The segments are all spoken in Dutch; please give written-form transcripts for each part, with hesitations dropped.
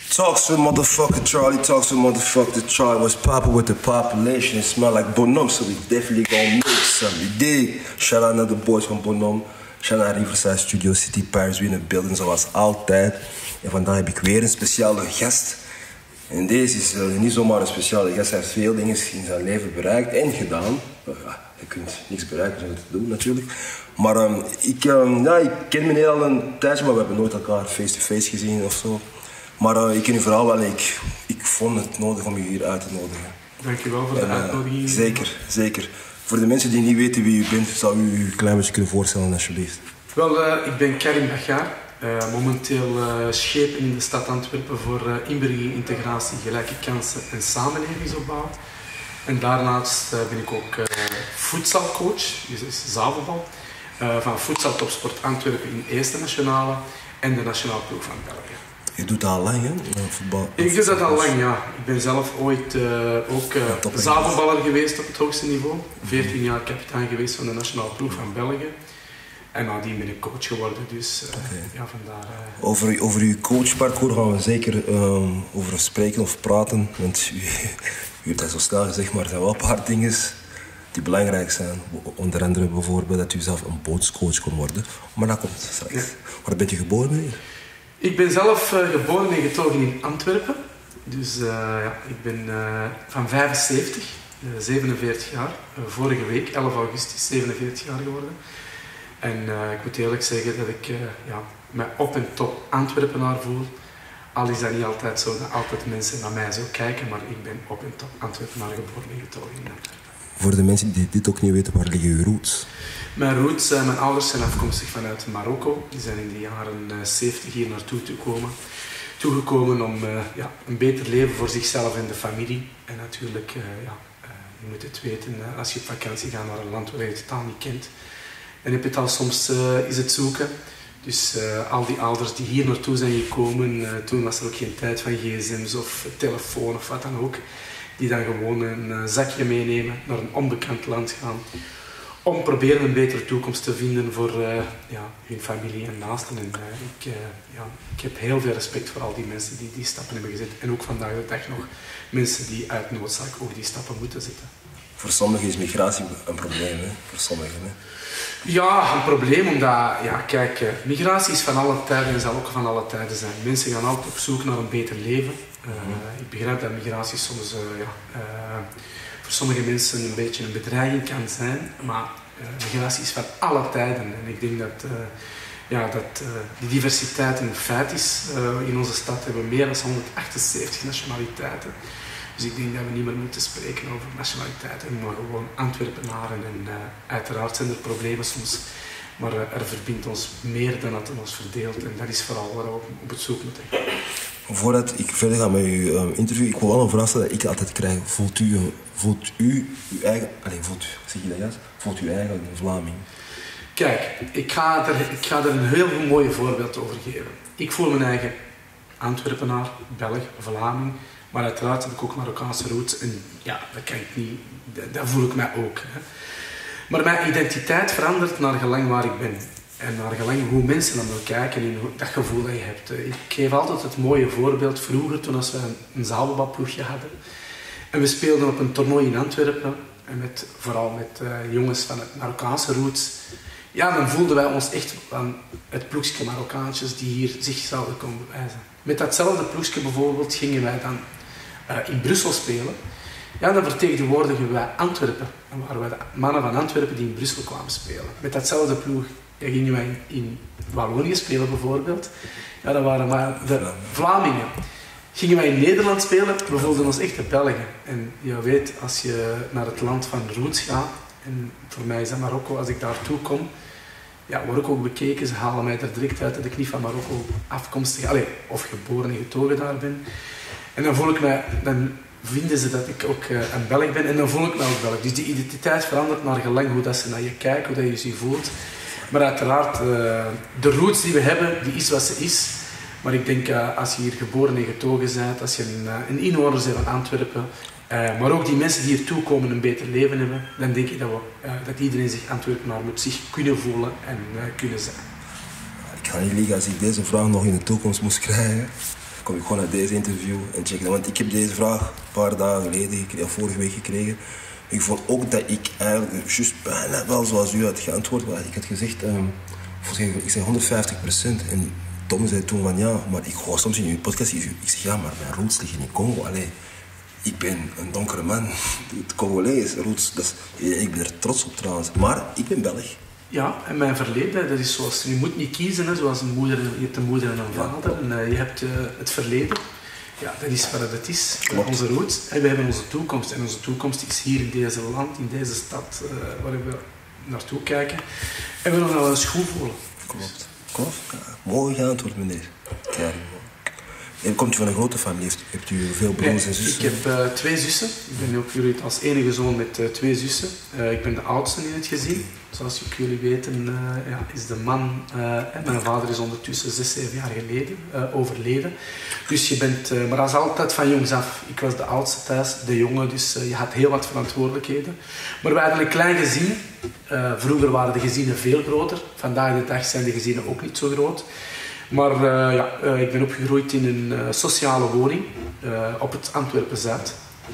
Talks with motherfucker Charlie, talks with motherfucker Charlie. What's poppin' with the population? It smell like Bonhomme, so we definitely gonna make some. You dig? Shout out naar de boys van Bonhomme. Shout out naar Riverside Studio City Paris, weer in de building zoals altijd. En vandaag heb ik weer een speciale gast. En deze is niet zomaar een speciale gast. Hij heeft veel dingen in zijn leven bereikt en gedaan. Je kunt niks bereiken zonder te doen natuurlijk. Maar ik ken meneer al een tijdje, maar we hebben nooit elkaar face-to-face gezien of zo. Maar ik ken u vooral wel en ik vond het nodig om u hier uit te nodigen. Dankjewel voor de uitnodiging. Zeker. Voor de mensen die niet weten wie u bent, zou u een klein beetje kunnen voorstellen alsjeblieft. Wel, ik ben Karim Baghar. Momenteel schepen in de stad Antwerpen voor inburgering, integratie, gelijke kansen en samenlevingsopbouw. En daarnaast ben ik ook voetbalcoach, dus zavelbal, van Voedsel Topsport Antwerpen in Eerste Nationale en de nationale ploeg van België. Je doet dat al lang, hè? Voetbal. Ik doe dat al lang, ja. Ik ben zelf ooit ook zavelballer geweest op het hoogste niveau. 14 jaar kapitein geweest van de nationale ploeg van België. En nadien ben ik coach geworden, dus ja, vandaar... Over uw coachparcours gaan we zeker over spreken of praten. Want u hebt dat zo snel gezegd, maar er zijn wel een paar dingen die belangrijk zijn. Onder andere bijvoorbeeld dat u zelf een bootscoach kon worden. Maar dat komt straks. Ja. Waar bent u geboren, meneer? Ik ben zelf geboren en getogen in Antwerpen. Dus ik ben van 75, 47 jaar. Vorige week, 11 augustus, 47 jaar geworden. En ik moet eerlijk zeggen dat ik mij op en top Antwerpenaar voel. Al is dat niet altijd zo, dat altijd mensen naar mij zo kijken, maar ik ben op en top Antwerpenaar geboren en getogen in Antwerpen. Voor de mensen die dit ook niet weten, waar liggen uw roots? Mijn roots, mijn ouders zijn afkomstig vanuit Marokko. Die zijn in de jaren 70 hier naartoe toegekomen om een beter leven voor zichzelf en de familie. En natuurlijk, je moet het weten, als je op vakantie gaat naar een land waar je het totaal niet kent. En heb je het al soms is het zoeken. Dus al die ouders die hier naartoe zijn gekomen, toen was er ook geen tijd van gsm's of telefoon of wat dan ook. Die dan gewoon een zakje meenemen, naar een onbekend land gaan. Om proberen een betere toekomst te vinden voor hun familie en naasten. En ik heb heel veel respect voor al die mensen die die stappen hebben gezet. En ook vandaag de dag nog mensen die uit noodzaak ook die stappen moeten zetten. Voor sommigen is migratie een probleem, hè? Voor sommigen, hè? Ja, een probleem omdat, kijk, migratie is van alle tijden en zal ook van alle tijden zijn. Mensen gaan altijd op zoek naar een beter leven. Ik begrijp dat migratie soms voor sommige mensen een beetje een bedreiging kan zijn, maar migratie is van alle tijden. En ik denk dat die diversiteit een feit is. In onze stad hebben we meer dan 178 nationaliteiten. Dus ik denk dat we niet meer moeten spreken over nationaliteiten, maar gewoon Antwerpenaren. En uiteraard zijn er problemen soms, maar er verbindt ons meer dan dat het ons verdeelt. En dat is vooral waar we op het zoek moeten gaan. Voordat ik verder ga met uw interview, ik wil wel een vraag stellen dat ik altijd krijg. Voelt u uw eigen... zeg je dat juist? Voelt u eigenlijk een Vlaming? Kijk, ik ga er een heel mooi voorbeeld over geven. Ik voel mijn eigen Antwerpenaar, Belg, Vlaming. Maar uiteraard heb ik ook Marokkaanse roots en ja, dat kan ik niet, dat voel ik mij ook. Hè. Maar mijn identiteit verandert naar gelang waar ik ben. En naar gelang hoe mensen naar me kijken en dat gevoel dat je hebt. Ik geef altijd het mooie voorbeeld vroeger toen we een zavelbalploegje hadden. En we speelden op een toernooi in Antwerpen. En vooral met jongens van het Marokkaanse roots. Ja, dan voelden wij ons echt van het ploegje Marokkaantjes die hier zich zouden komen bewijzen. Met datzelfde ploegje bijvoorbeeld gingen wij dan in Brussel spelen. Ja, dan vertegenwoordigen wij Antwerpen. Dan waren wij de mannen van Antwerpen die in Brussel kwamen spelen. Met datzelfde ploeg gingen wij in Wallonië spelen bijvoorbeeld. Ja, dan waren wij de Vlamingen. Gingen wij in Nederland spelen, we voelden ons echt de Belgen. En je weet, als je naar het land van roots gaat, en voor mij is dat Marokko, als ik daartoe kom, ja, word ik ook bekeken, ze halen mij er direct uit dat ik niet van Marokko afkomstig, of geboren en getogen daar ben. En dan voel ik mij, dan vinden ze dat ik ook een Belg ben en dan voel ik me ook Belg. Dus die identiteit verandert naar gelang hoe dat ze naar je kijken, hoe dat je je voelt. Maar uiteraard, de roots die we hebben, die is wat ze is. Maar ik denk, als je hier geboren en getogen bent, als je een inwoner bent van Antwerpen, maar ook die mensen die hier toekomen een beter leven hebben, dan denk ik dat iedereen zich Antwerpenaar moet zich kunnen voelen en kunnen zijn. Ik ga niet liegen, als ik deze vraag nog in de toekomst moest krijgen, kom ik gewoon naar deze interview en check dat. Want ik heb deze vraag een paar dagen geleden gekregen, vorige week gekregen. Ik vond ook dat ik eigenlijk juist bijna wel zoals u had geantwoord. Maar ik had gezegd, ik zei 150%. En Tom zei toen van ja, maar ik hoor soms in uw podcast, ik zeg ja, maar mijn roots liggen in Congo. Allee, ik ben een donkere man, het Congolees, roots, ik ben er trots op trouwens. Maar ik ben Belg. Ja, en mijn verleden, dat is zoals, je moet niet kiezen, hè, zoals een moeder, je hebt een moeder en een vader. En je hebt het verleden. Ja, dat is wat het is, onze roots. En wij hebben onze toekomst. En onze toekomst is hier in deze land, in deze stad, waar we naartoe kijken. En we nog wel eens goed voelen. Klopt. Ja, mooi geantwoord, meneer. Kijk. En komt u van een grote familie? Hebt u veel broers en zussen? Ik heb 2 zussen. Ik ben ook jullie als enige zoon met 2 zussen. Ik ben de oudste in het gezin. Zoals jullie weten is de man... mijn vader is ondertussen 6, 7 jaar geleden overleden. Dus je bent... maar dat is altijd van jongs af. Ik was de oudste thuis, de jongen. Dus je had heel wat verantwoordelijkheden. Maar we hadden een klein gezin. Vroeger waren de gezinnen veel groter. Vandaag de dag zijn de gezinnen ook niet zo groot. Maar ik ben opgegroeid in een sociale woning op het Antwerpen-Zuid.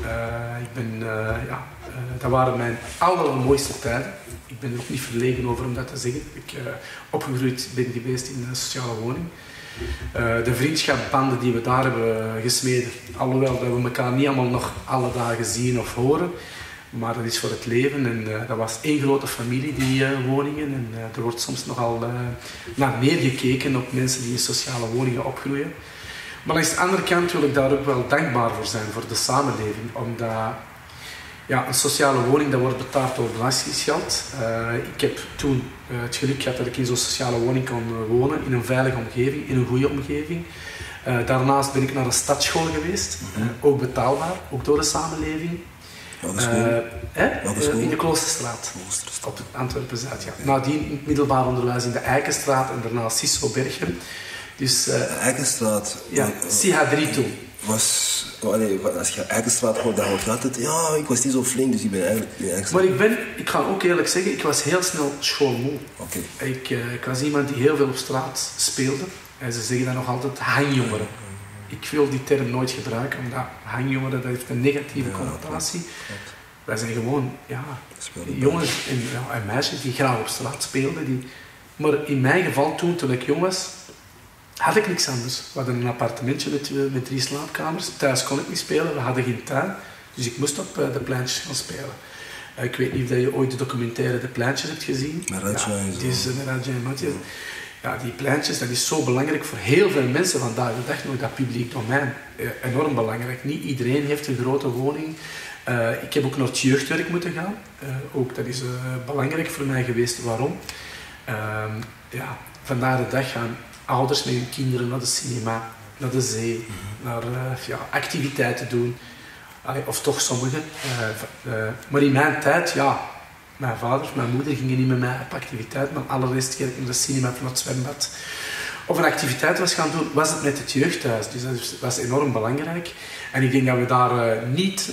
Dat waren mijn allermooiste tijden. Ik ben er ook niet verlegen over om dat te zeggen. Ik opgegroeid ben geweest in een sociale woning. De vriendschapsbanden die we daar hebben gesmeden, alhoewel dat we elkaar niet allemaal nog alle dagen zien of horen, maar dat is voor het leven. En dat was één grote familie, die woningen. En er wordt soms nogal naar neergekeken op mensen die in sociale woningen opgroeien. Maar langs de andere kant wil ik daar ook wel dankbaar voor zijn, voor de samenleving. Omdat een sociale woning, dat wordt betaald door belastinggeld. Ik heb toen het geluk gehad dat ik in zo'n sociale woning kon wonen, in een veilige omgeving, in een goede omgeving. Daarnaast ben ik naar een stadschool geweest, ook betaalbaar, ook door de samenleving. In de Kloosterstraat, op het Antwerpen-Zuid. Ja. Nadien in het middelbaar onderwijs in de Eikenstraat en daarna Sisso Bergen. Dus, Eikenstraat? Ja, CH3 toen. Als je Eikenstraat hoort, dan hoor je altijd, ja, ik was niet zo flink, dus ik ben eigenlijk in Eikenstraat. Maar ik ga ook eerlijk zeggen, ik was heel snel schoolmoe. Okay. Ik was iemand die heel veel op straat speelde. En ze zeggen dan nog altijd hangjongeren. Ik wil die term nooit gebruiken, omdat hangjongeren, dat heeft een negatieve connotatie. Wij zijn gewoon jongens en meisjes die graag op straat speelden. Maar in mijn geval toen ik jong was, had ik niks anders. We hadden een appartementje met 3 slaapkamers. Thuis kon ik niet spelen, we hadden geen tuin. Dus ik moest op de pleintjes gaan spelen. Ik weet niet of je ooit de documentaire De Pleintjes hebt gezien. Het is Radja en Mathieu. Ja, die pleintjes, dat is zo belangrijk voor heel veel mensen vandaag de dag nog, dat publiek domein. Enorm belangrijk. Niet iedereen heeft een grote woning. Ik heb ook naar het jeugdwerk moeten gaan. Ook dat is belangrijk voor mij geweest. Waarom? Vandaag de dag gaan ouders met hun kinderen naar de cinema, naar de zee, naar activiteiten doen. Of toch sommigen. Maar in mijn tijd, mijn vader, mijn moeder gingen niet met mij op activiteit, maar allereerst ging ik naar de cinema of naar het zwembad. Of een activiteit was gaan doen, was het met het jeugdhuis. Dus dat was enorm belangrijk. En ik denk dat we daar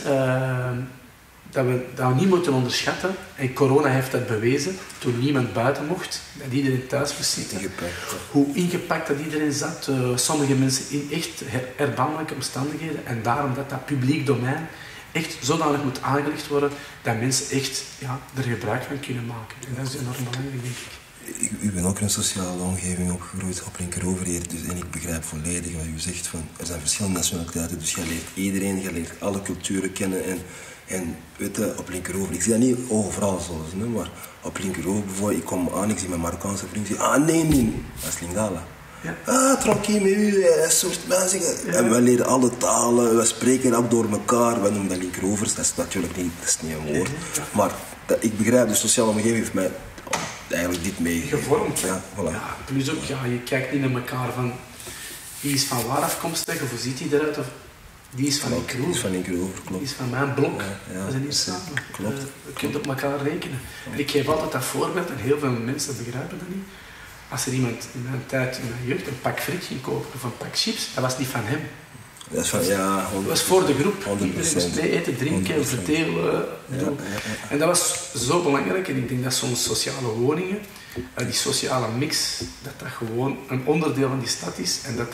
niet moeten onderschatten. En corona heeft dat bewezen, toen niemand buiten mocht, dat iedereen thuis moest zitten. Hoe ingepakt dat iedereen zat. Sommige mensen in echt erbarmelijke omstandigheden. En daarom dat publiek domein echt zodanig moet aangelegd worden dat mensen echt er gebruik van kunnen maken. En dat is enorm belangrijk, denk ik. U bent ook in een sociale omgeving opgegroeid op Linkeroever hier, dus, en ik begrijp volledig wat u zegt. Van, er zijn verschillende nationaliteiten, dus je leert iedereen, je leert alle culturen kennen. En weet je, op Linkeroever, ik zie dat niet overal zo, maar op Linkeroever bijvoorbeeld, ik kom aan, ik zie mijn Marokkaanse vriend, ik zeg, nee, dat is Lingala. Ja. Tranquil met u, dat soort mensen. Ja. En we leren alle talen, we spreken ook door elkaar, we noemen dat Linkerovers, dat is natuurlijk niet, dat is niet een woord. Ja. Maar ik begrijp, de sociale omgeving heeft mij eigenlijk dit mee gevormd. Ja, voilà. Ja, plus ook, je kijkt niet naar elkaar van die is van waar afkomstig, of hoe ziet hij eruit, of die is van Linkeroever. Die is van Linkeroever, klopt. Die is van mijn blok. Ja, we zijn hier samen. Klopt. Je kunt op elkaar rekenen. En ik geef altijd dat voorbeeld, en heel veel mensen begrijpen dat niet. Als er iemand in mijn tijd, in mijn jeugd, een pak friet ging kopen of een pak chips, dat was niet van hem. Dat is van, dat was voor de groep. 100%. Iedereen moest mee eten, drinken, verteren, doen. En dat was zo belangrijk. En ik denk dat zo'n sociale woningen, die sociale mix, dat gewoon een onderdeel van die stad is. En dat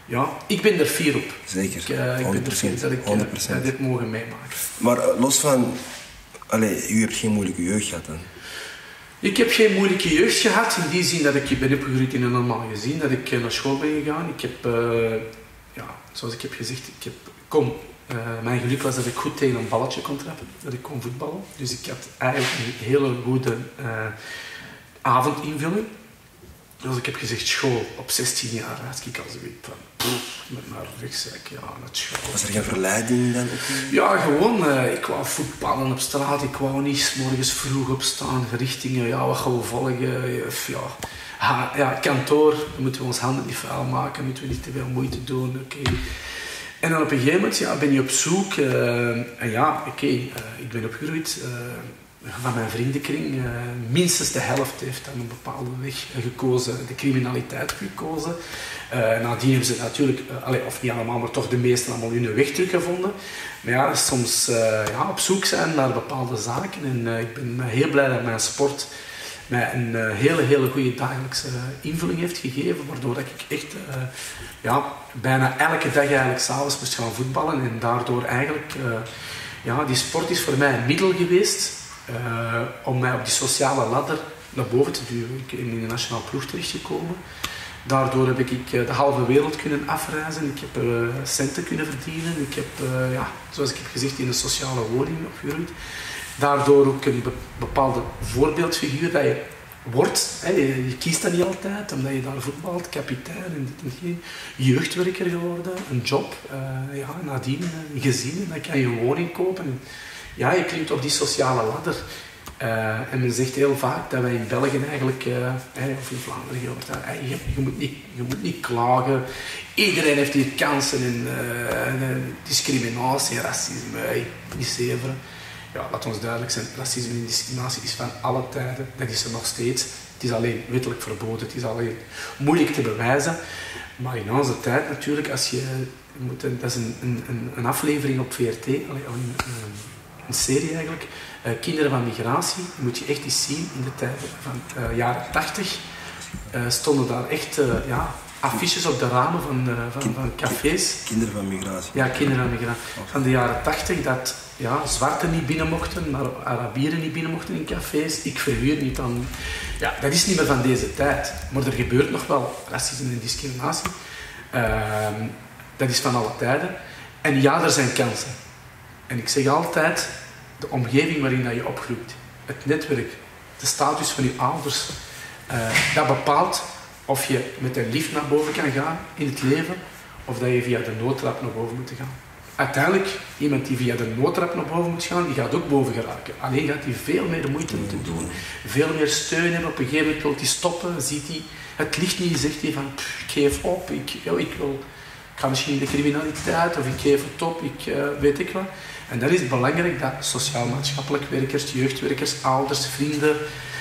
ja, ik ben er fier op. Zeker, Ik ben er fier dat ik 100%. dit mogen meemaken. Maar los van... u hebt geen moeilijke jeugd gehad dan? Ik heb geen moeilijke jeugd gehad, in die zin dat ik ben opgegroeid in een normaal gezin, dat ik naar school ben gegaan. Ik heb, zoals ik heb gezegd, mijn geluk was dat ik goed tegen een balletje kon trappen, dat ik kon voetballen. Dus ik had eigenlijk een hele goede avondinvulling. Zoals ik heb gezegd, school op 16 jaar had ik al zoiets van, met mijn rugzak, naar school. Was er geen verleiding dan? Ja, gewoon, ik wou voetballen op straat, ik wou niet 's morgens vroeg opstaan, verrichtingen, wat gaan we volgen, kantoor, dan moeten we ons handen niet vuil maken, moeten we niet te veel moeite doen, oké. En dan op een gegeven moment ben je op zoek, ik ben opgegroeid van mijn vriendenkring. Minstens de helft heeft dan een bepaalde weg gekozen, de criminaliteit gekozen. Nadien hebben ze natuurlijk, of niet allemaal, maar toch de meesten allemaal hun weg teruggevonden. Maar ja, soms op zoek zijn naar bepaalde zaken. En ik ben heel blij dat mijn sport mij een hele goede dagelijkse invulling heeft gegeven, waardoor dat ik echt bijna elke dag eigenlijk 's avonds moest gaan voetballen. En daardoor eigenlijk, die sport is voor mij een middel geweest om mij op die sociale ladder naar boven te duwen. Ik ben in de nationale ploeg terechtgekomen. Daardoor heb ik de halve wereld kunnen afreizen. Ik heb centen kunnen verdienen. Ik heb, zoals ik heb gezegd, in een sociale woning opgegroeid. Daardoor ook een bepaalde voorbeeldfiguur dat je wordt. Je kiest dat niet altijd, omdat je daar voetbalt, kapitein en dit en geen. Jeugdwerker geworden, een job, nadien een gezin, dan kan je een woning kopen. En, je klimt op die sociale ladder. En men zegt heel vaak dat wij in België eigenlijk, of in Vlaanderen gehoord, je moet niet klagen. Iedereen heeft hier kansen en discriminatie, racisme, niet zeveren. Ja, laat ons duidelijk zijn, racisme en discriminatie is van alle tijden, dat is er nog steeds. Het is alleen wettelijk verboden, het is alleen moeilijk te bewijzen. Maar in onze tijd natuurlijk, dat is een aflevering op VRT, een serie eigenlijk, Kinderen van Migratie, moet je echt eens zien, in de tijd van jaren 80 stonden daar echt affiches op de ramen van cafés. Kinderen van Migratie. Ja, Kinderen van Migratie. Van de jaren 80 dat zwarten niet binnen mochten, maar Arabieren niet binnen mochten in cafés. Ik verhuur niet aan... Ja, dat is niet meer van deze tijd. Maar er gebeurt nog wel racisme en discriminatie. Dat is van alle tijden. En ja, er zijn kansen. En ik zeg altijd, de omgeving waarin dat je opgroeit, het netwerk, de status van je ouders, dat bepaalt of je met een lift naar boven kan gaan in het leven, of dat je via de noodtrap naar boven moet gaan. Uiteindelijk, iemand die via de noodtrap naar boven moet gaan, die gaat ook boven geraken. Alleen gaat hij veel meer moeite moeten doen, veel meer steun hebben. Op een gegeven moment wil hij stoppen, ziet hij het licht niet, zegt hij van, ik geef op, ik ga misschien in de criminaliteit, of ik geef het op, weet ik wat. En dan is het belangrijk dat sociaal-maatschappelijk werkers, jeugdwerkers, ouders, vrienden,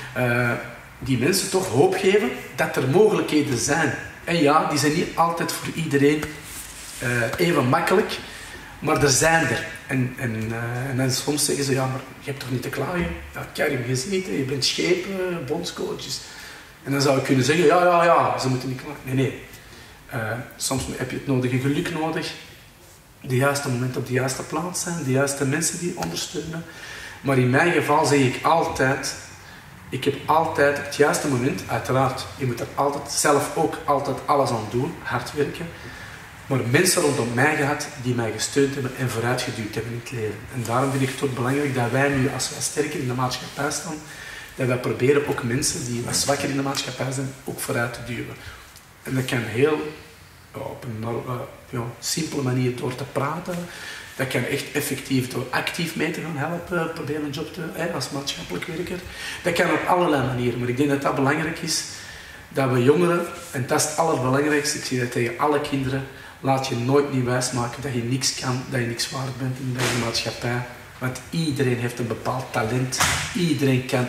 die mensen toch hoop geven dat er mogelijkheden zijn. En ja, die zijn niet altijd voor iedereen even makkelijk, maar er zijn er. En dan soms zeggen ze, ja, maar je hebt toch niet te klagen? Ja, Karim gezeten, je bent schepen, bondscoaches. En dan zou ik kunnen zeggen, ja, ze moeten niet klagen. Nee. Soms heb je het nodige geluk nodig. De juiste moment op de juiste plaats zijn, de juiste mensen die ondersteunen. Maar in mijn geval zeg ik altijd, ik heb altijd het juiste moment, uiteraard, je moet er altijd zelf ook altijd alles aan doen, hard werken. Maar mensen rondom mij gehad die mij gesteund hebben en vooruitgeduwd hebben in het leven. En daarom vind ik het ook belangrijk dat wij nu, als wij sterker in de maatschappij staan, dat wij proberen ook mensen die wat zwakker in de maatschappij zijn, ook vooruit te duwen. En dat kan heel op een simpele manier door te praten. Dat kan echt effectief door actief mee te gaan helpen, proberen een job te als maatschappelijk werker. Dat kan op allerlei manieren, maar ik denk dat dat belangrijk is, dat we jongeren, en dat is het allerbelangrijkste, ik zeg dat tegen alle kinderen, laat je nooit niet wijsmaken dat je niks kan, dat je niks waard bent in deze maatschappij. Want iedereen heeft een bepaald talent, iedereen kan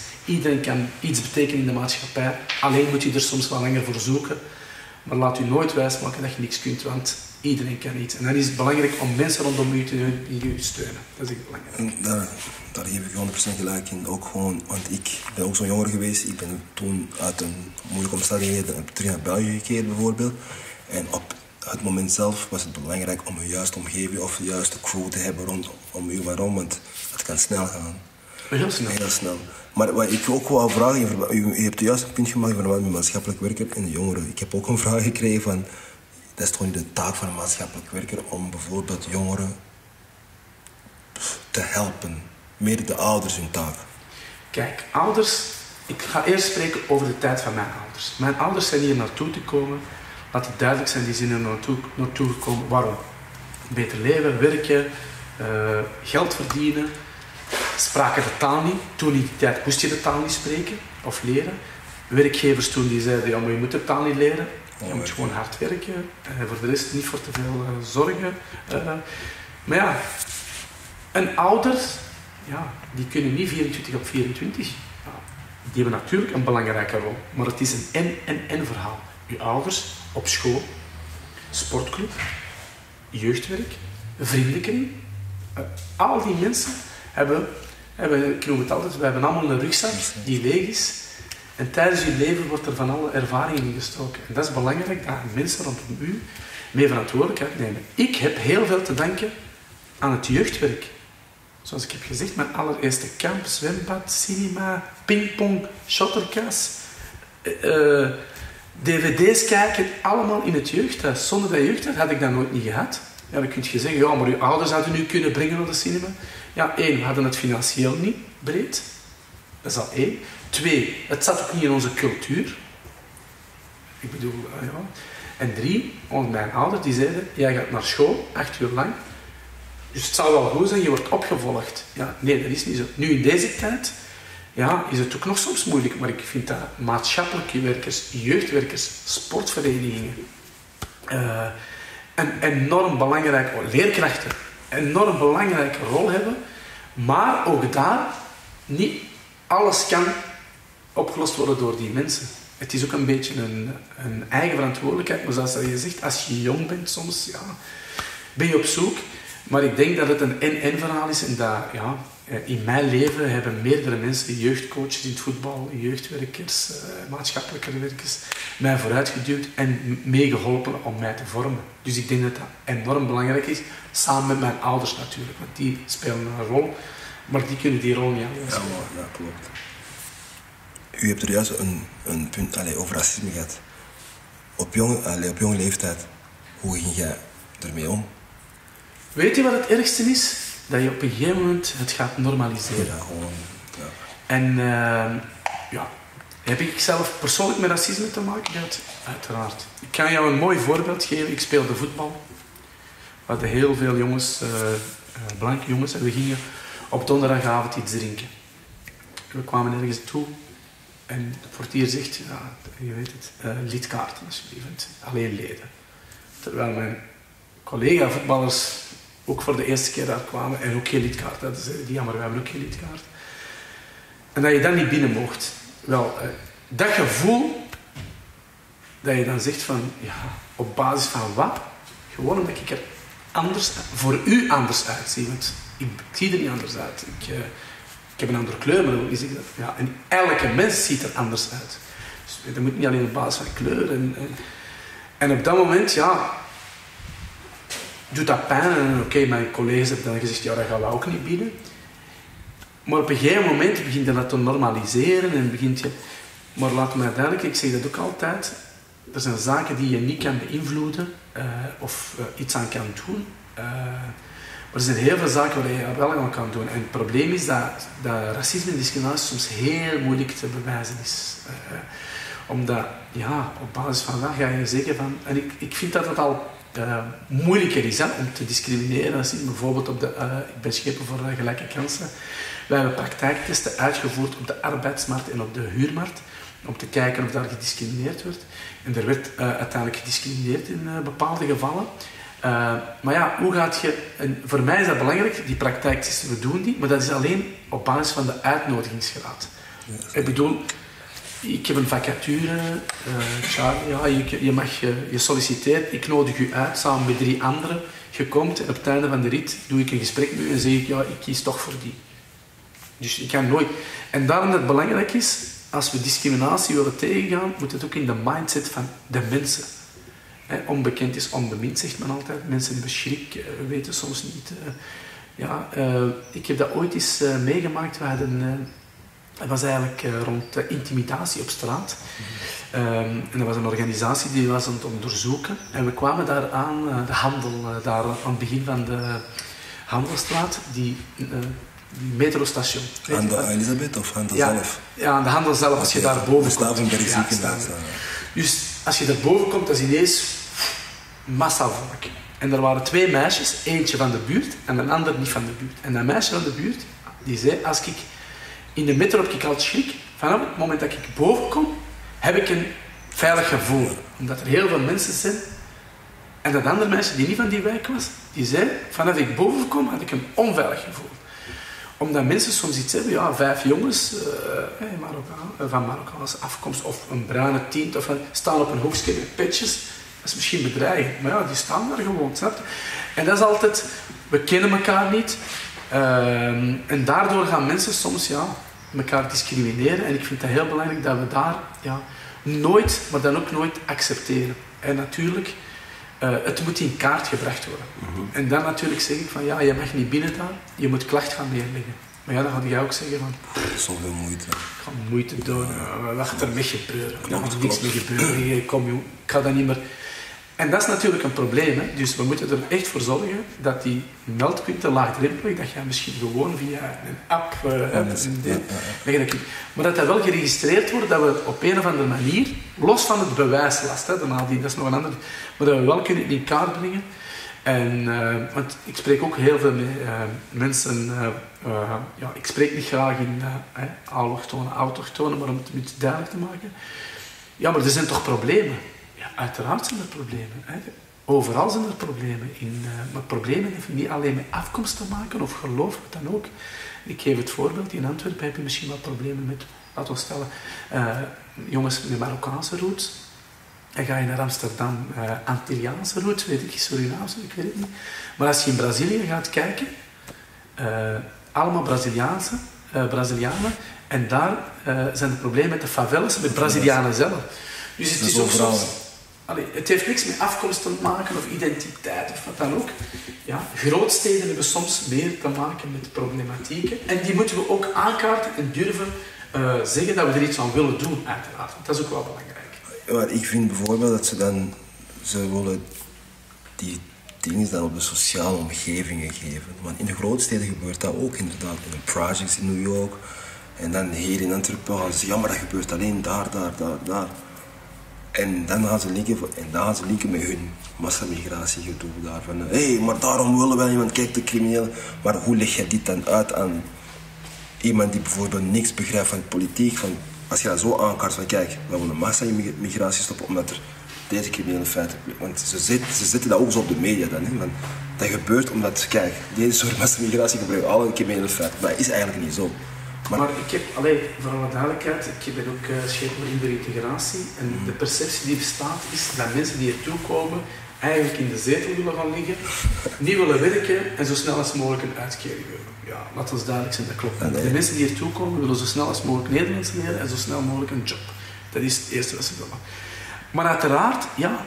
iets betekenen in de maatschappij. Alleen moet je er soms wel langer voor zoeken. Maar laat u nooit wijsmaken dat je niks kunt, want iedereen kan iets. En dan is het belangrijk om mensen rondom u te steunen. Dat is echt belangrijk. Daar geef ik 100% gelijk in. Ook gewoon, want ik ben ook zo'n jongere geweest. Ik ben toen uit een moeilijke omstandigheden terug naar België gekeerd bijvoorbeeld. En het moment zelf was het belangrijk om een juiste omgeving of de juiste crew te hebben rondom u. Waarom? Want het kan snel gaan. Heel snel. Heel snel. Maar wat ik ook wel vragen, u hebt juist een punt gemaakt van met maatschappelijk werker en de jongeren. Ik heb ook een vraag gekregen van, dat is toch niet de taak van een maatschappelijk werker om bijvoorbeeld jongeren te helpen. Meer de ouders hun taak. Kijk, ouders, ik ga eerst spreken over de tijd van mijn ouders. Mijn ouders zijn hier naartoe te komen. Laat het duidelijk zijn, die zijn er naartoe gekomen. Waarom? Beter leven, werken, geld verdienen. Spraken de taal niet. Toen in die tijd moest je de taal niet spreken of leren. Werkgevers toen die zeiden, ja, maar je moet de taal niet leren. Je moet gewoon hard werken. Voor de rest niet voor te veel zorgen. Maar ja, een ouder, ja, die kunnen niet 24 op 24. Ja, die hebben natuurlijk een belangrijke rol. Maar het is een en verhaal. Je ouders op school, sportclub, jeugdwerk, vriendenkring. Al die mensen hebben, ik noem het altijd, we hebben allemaal een rugzak die leeg is. En tijdens je leven wordt er van alle ervaringen in gestoken. En dat is belangrijk dat mensen rondom u mee verantwoordelijkheid nemen. Ik heb heel veel te danken aan het jeugdwerk. Zoals ik heb gezegd, mijn allereerste kamp, zwembad, cinema, pingpong, shotterkas, dvd's kijken, allemaal in het jeugdhuis. Zonder dat jeugdhuis had ik dat nooit niet gehad. Ja, dan kun je zeggen, ja, maar uw ouders hadden u kunnen brengen naar de cinema. Ja, 1, we hadden het financieel niet breed. Dat is al 1. 2, het zat ook niet in onze cultuur. Ik bedoel, ja. En 3, mijn ouders die zeiden, jij gaat naar school, 8 uur lang. Dus het zou wel goed zijn, je wordt opgevolgd. Ja, nee, dat is niet zo. Nu in deze tijd, ja, is het ook nog soms moeilijk, maar ik vind dat maatschappelijke werkers, jeugdwerkers, sportverenigingen, een enorm belangrijke, leerkrachten, een enorm belangrijke rol hebben, maar ook daar niet alles kan opgelost worden door die mensen. Het is ook een beetje een eigen verantwoordelijkheid, maar zoals je zegt, als je jong bent soms, ja, ben je op zoek. Maar ik denk dat het een en verhaal is en dat, ja, in mijn leven hebben meerdere mensen, jeugdcoaches in het voetbal, jeugdwerkers, maatschappelijke werkers, mij vooruitgeduwd en meegeholpen om mij te vormen. Dus ik denk dat dat enorm belangrijk is, samen met mijn ouders natuurlijk, want die spelen een rol, maar die kunnen die rol niet alleen spelen. Ja, klopt. U hebt er juist een punt over racisme gehad. Op jonge leeftijd, hoe ging jij ermee om? Weet je wat het ergste is? Dat je op een gegeven moment het gaat normaliseren. Ja, gewoon, ja. En ja, heb ik zelf persoonlijk met racisme te maken gehad? Uiteraard. Ik kan jou een mooi voorbeeld geven. Ik speelde voetbal. We hadden heel veel jongens, blanke jongens, en we gingen op donderdagavond iets drinken. We kwamen ergens toe en de portier zegt, ja, je weet het, lidkaarten alsjeblieft, alleen leden. Terwijl mijn collega-voetballers ook voor de eerste keer daar kwamen en ook geen lidkaart hadden. Zeiden die, jammer, we hebben ook geen lidkaart. En dat je dan niet binnen mocht. Wel, dat gevoel dat je dan zegt van, ja, op basis van wat? Gewoon omdat ik er anders, voor u anders uitzie. Want ik zie er niet anders uit. Ik heb een andere kleur, maar dat wil niet zeggen dat... Ja, en elke mens ziet er anders uit. Dus dat moet niet alleen op basis van kleur. En op dat moment, ja... doet dat pijn en oké, mijn collega's hebben dan gezegd, ja, dat gaan we ook niet bieden. Maar op een gegeven moment begint je dat te normaliseren en begint je... Maar laat me duidelijk, ik zeg dat ook altijd, er zijn zaken die je niet kan beïnvloeden of iets aan kan doen. Maar er zijn heel veel zaken waar je er wel aan kan doen. En het probleem is dat racisme en discriminatie soms heel moeilijk te bewijzen is. Omdat, ja, op basis van wat ga je zeggen van... En ik vind dat het al... moeilijker is om te discrimineren. Als bijvoorbeeld ik ben schepen voor gelijke kansen. Wij hebben praktijktesten uitgevoerd op de arbeidsmarkt en op de huurmarkt om te kijken of daar gediscrimineerd werd. En er werd uiteindelijk gediscrimineerd in bepaalde gevallen. Maar ja, hoe gaat je... En voor mij is dat belangrijk, die praktijktesten, we doen die, maar dat is alleen op basis van de uitnodigingsgraad. Ja, ik bedoel... Ik heb een vacature, ja, je solliciteert, ik nodig u uit samen met 3 anderen. Je komt en op het einde van de rit doe ik een gesprek met u en zeg ik, ja, ik kies toch voor die. Dus ik kan nooit... En daarom dat het belangrijk is, als we discriminatie willen tegengaan, moet het ook in de mindset van de mensen. Onbekend is onbemind, zegt men altijd. Mensen hebben schrik, weten soms niet. Ik heb dat ooit eens meegemaakt. Het was eigenlijk rond intimidatie op straat. En dat was een organisatie die was aan het onderzoeken. En we kwamen daar aan, de handel, daar aan het begin van de Handelstraat, die metrostation. Aan de Elisabeth of aan de zelf? Ja, aan de handel zelf, als je daar boven komt. Dus als je daar boven komt, dat is ineens massa volk. En er waren 2 meisjes, eentje van de buurt en een ander niet van de buurt. En dat meisje van de buurt, die zei, als ik in de metro heb ik altijd schrik. Vanaf het moment dat ik boven kom, heb ik een veilig gevoel. Omdat er heel veel mensen zijn. En dat andere meisje, die niet van die wijk was, die zei, vanaf ik boven kom, had ik een onveilig gevoel. Omdat mensen soms iets hebben, 5 jongens van Marokkaanse afkomst, of een bruine tint, of staan op een hoekje met petjes. Dat is misschien bedreigend, maar die staan daar gewoon, snap je? En dat is altijd, we kennen elkaar niet. En daardoor gaan mensen soms elkaar discrimineren. En ik vind het heel belangrijk dat we daar nooit, maar dan ook nooit accepteren. En natuurlijk, het moet in kaart gebracht worden. En dan natuurlijk zeg ik van je mag niet binnen gaan, je moet klacht gaan neerleggen. Maar dan ga jij ook zeggen van... Zoveel moeite. Ik ga moeite doen, wat gaat er mee gebeuren? Er gaat niks mee gebeuren, kom joh, ik ga dat niet meer... En dat is natuurlijk een probleem, hè? Dus we moeten er echt voor zorgen dat die meldpunten laagdrempelig, dat je misschien gewoon via een app maar dat wel geregistreerd wordt, dat we op een of andere manier, los van het bewijslast, dat is nog een ander, maar dat we wel kunnen in kaart brengen. En, want ik spreek ook heel veel met mensen, ik spreek niet graag in allochtonen, autochtonen, maar om het een beetje duidelijk te maken. Ja, maar er zijn toch problemen? Ja, uiteraard zijn er problemen. Hè. Overal zijn er problemen. Maar problemen hebben niet alleen met afkomst te maken of geloof, wat dan ook. Ik geef het voorbeeld, in Antwerpen heb je misschien wat problemen met, laten we stellen, jongens met Marokkaanse roots. En ga je naar Amsterdam, Antilliaanse roots, weet ik, Surinaamse, ik weet het niet. Maar als je in Brazilië gaat kijken, allemaal Brazilianen, en daar zijn de problemen met de favelas, met Brazilianen zelf. Dus het is ook soms... Het heeft niks met afkomst te maken of identiteit of wat dan ook. Ja, grootsteden hebben soms meer te maken met problematieken. En die moeten we ook aankaarten en durven zeggen dat we er iets aan willen doen, uiteraard. Want dat is ook wel belangrijk. Maar ik vind bijvoorbeeld dat ze willen die dingen dan op de sociale omgevingen geven. Want in de grootsteden gebeurt dat ook inderdaad. In de projects in New York. En dan hier in Antwerpen gaan ze zeggen, ja, maar dat gebeurt alleen daar. En dan gaan ze linken met hun massamigratiegedoe daar. Van, maar daarom willen wij iemand, kijk de criminelen. Maar hoe leg je dit dan uit aan iemand die bijvoorbeeld niks begrijpt van politiek? Van, als je dat zo aankaart van, kijk, we willen massamigratie stoppen omdat er deze criminele feiten... Want ze zetten dat ook zo op de media dan. Hè, want dat gebeurt omdat, kijk, deze soort massamigratie gebruiken alle criminele feiten. Maar dat is eigenlijk niet zo. Maar ik heb, voor alle duidelijkheid, ik ben ook schepen in de integratie. En de perceptie die bestaat is dat mensen die er toe komen eigenlijk in de zetel willen gaan liggen, niet willen werken en zo snel als mogelijk een uitkering willen. Ja, laat ons duidelijk zijn, dat klopt. Nee. De mensen die er toe komen willen zo snel als mogelijk Nederlands leren en zo snel mogelijk een job. Dat is het eerste wat ze willen. Maar uiteraard,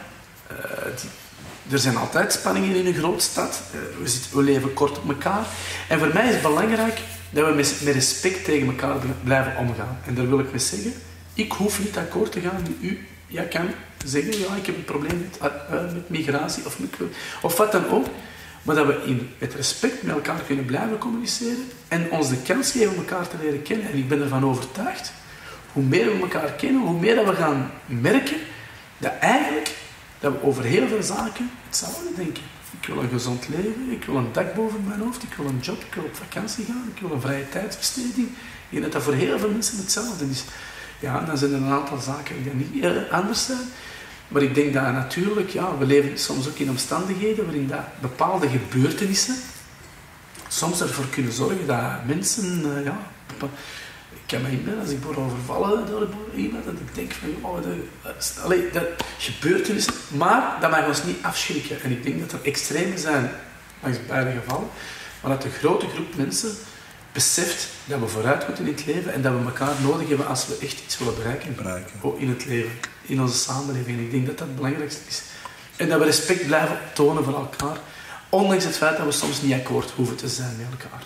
er zijn altijd spanningen in een grootstad. We leven kort op elkaar. En voor mij is het belangrijk dat we met respect tegen elkaar blijven omgaan. En daar wil ik mee zeggen, ik hoef niet akkoord te gaan met u. Jij kan zeggen, ik heb een probleem met migratie of wat dan ook. Maar dat we met respect met elkaar kunnen blijven communiceren en ons de kans geven om elkaar te leren kennen. En ik ben ervan overtuigd, hoe meer we elkaar kennen, hoe meer dat we gaan merken dat eigenlijk dat we over heel veel zaken hetzelfde denken. Ik wil een gezond leven, ik wil een dak boven mijn hoofd, ik wil een job, ik wil op vakantie gaan, ik wil een vrije tijdsbesteding. Ik denk dat dat voor heel veel mensen hetzelfde is. Ja, dan zijn er een aantal zaken die niet anders zijn. Maar ik denk dat natuurlijk, we leven soms ook in omstandigheden waarin dat bepaalde gebeurtenissen soms ervoor kunnen zorgen dat mensen, ik kan me herinneren als ik word overvallen door iemand, dat ik denk van, dat gebeurtenissen, maar dat mag ons niet afschrikken. En ik denk dat er extremen zijn, langs beide gevallen, maar dat de grote groep mensen beseft dat we vooruit moeten in het leven en dat we elkaar nodig hebben als we echt iets willen bereiken. In het leven, in onze samenleving. En ik denk dat dat het belangrijkste is. En dat we respect blijven tonen voor elkaar. Ondanks het feit dat we soms niet akkoord hoeven te zijn met elkaar.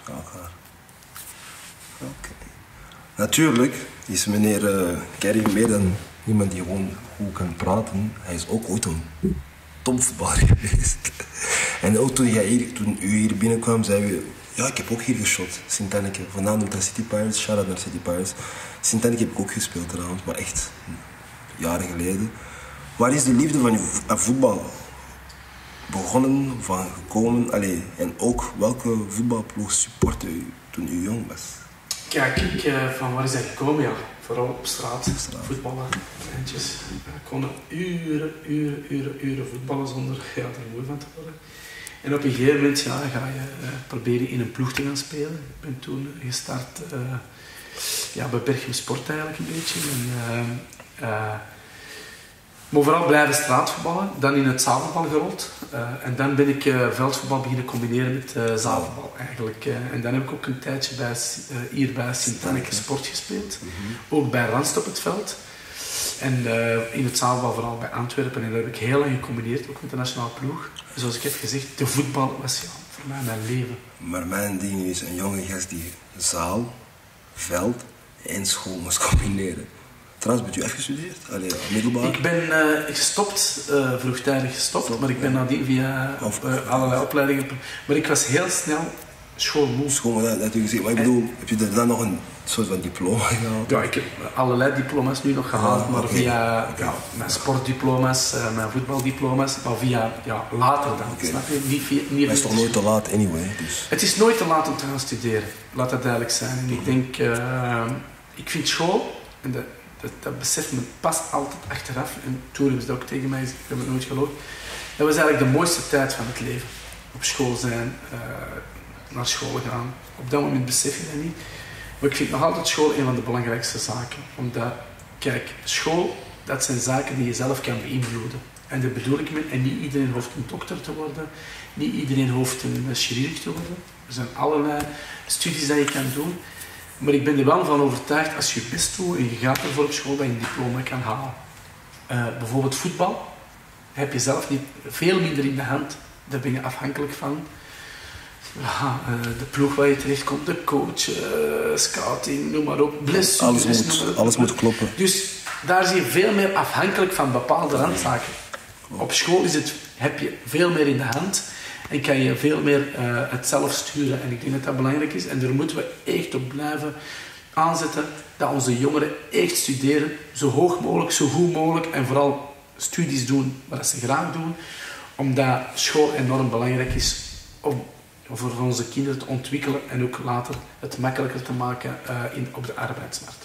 Oké. Natuurlijk is meneer Kerry meer dan iemand die gewoon goed kan praten. Hij is ook ooit een topvoetballer geweest. En ook toen u hier binnenkwam, zei u... Ja, ik heb ook hier geshot. Sint-Anneke, voornamelijk naar City Pirates. Shout-out naar City Pirates. Sint-Anneke heb ik ook gespeeld trouwens, maar echt jaren geleden. Waar is de liefde van voetbal begonnen, van gekomen? Allee, en ook welke voetbalploeg supportte u toen u jong was? Kijk, van waar is dat gekomen? Ja, vooral op straat. Voetballen, eindjes. Ik kon uren voetballen zonder er moe van te worden. En op een gegeven moment ga je proberen in een ploeg te gaan spelen. Ik ben toen gestart bij Berchem Sport eigenlijk een beetje. Maar vooral blijven straatvoetballen, dan in het zaalvoetbal gerold. En dan ben ik veldvoetbal beginnen combineren met zaalvoetbal eigenlijk. En dan heb ik ook een tijdje hier bij Sint-Anneke Sport gespeeld. Ook bij Randstad op het veld. En in het zaalvoetbal vooral bij Antwerpen. En dat heb ik heel lang gecombineerd, ook met de nationale ploeg. Zoals ik heb gezegd, de voetbal was voor mij mijn leven. Maar mijn ding is een jonge gast die zaal, veld en school moest combineren. Trouwens, bent u afgestudeerd? Allee, middelbaar? Ik ben gestopt, vroegtijdig gestopt, maar ik ben nadien via allerlei opleidingen. Maar ik was heel snel schoolmoe. School, dat u gezien. Maar ik bedoel, heb je er dan nog een soort van diploma gehaald? Ja, ik heb allerlei diploma's nu nog gehaald, maar via mijn sportdiploma's, mijn voetbaldiploma's, maar via later dan. Snap je? Niet het is toch nooit te laat anyway? Dus. Het is nooit te laat om te gaan studeren, laat dat duidelijk zijn. En ik denk, ik vind school, en dat beseft me pas altijd achteraf, en toen hebben ze dat ook tegen mij gezegd, ik heb het nooit geloofd, dat was eigenlijk de mooiste tijd van het leven. Op school zijn, naar school gaan. Op dat moment besef je dat niet. Maar ik vind nog altijd school een van de belangrijkste zaken. Omdat, kijk, school, dat zijn zaken die je zelf kan beïnvloeden. En dat bedoel ik met, en niet iedereen hoeft een dokter te worden, niet iedereen hoeft een chirurg te worden. Er zijn allerlei studies die je kan doen. Maar ik ben er wel van overtuigd, als je je best doet en je gaat ervoor op school, dat je een diploma kan halen. Bijvoorbeeld voetbal, heb je zelf niet veel minder in de hand. Daar ben je afhankelijk van. De ploeg waar je terecht komt, de coach, scouting, noem maar op, blessures. Alles moet kloppen. Dus daar zie je veel meer afhankelijk van bepaalde randzaken. Op school heb je veel meer in de hand en kan je veel meer het zelf sturen. En ik denk dat dat belangrijk is. En daar moeten we echt op blijven aanzetten dat onze jongeren echt studeren, zo hoog mogelijk, zo goed mogelijk en vooral studies doen wat ze graag doen, omdat school enorm belangrijk is om voor onze kinderen te ontwikkelen en ook later het makkelijker te maken op de arbeidsmarkt.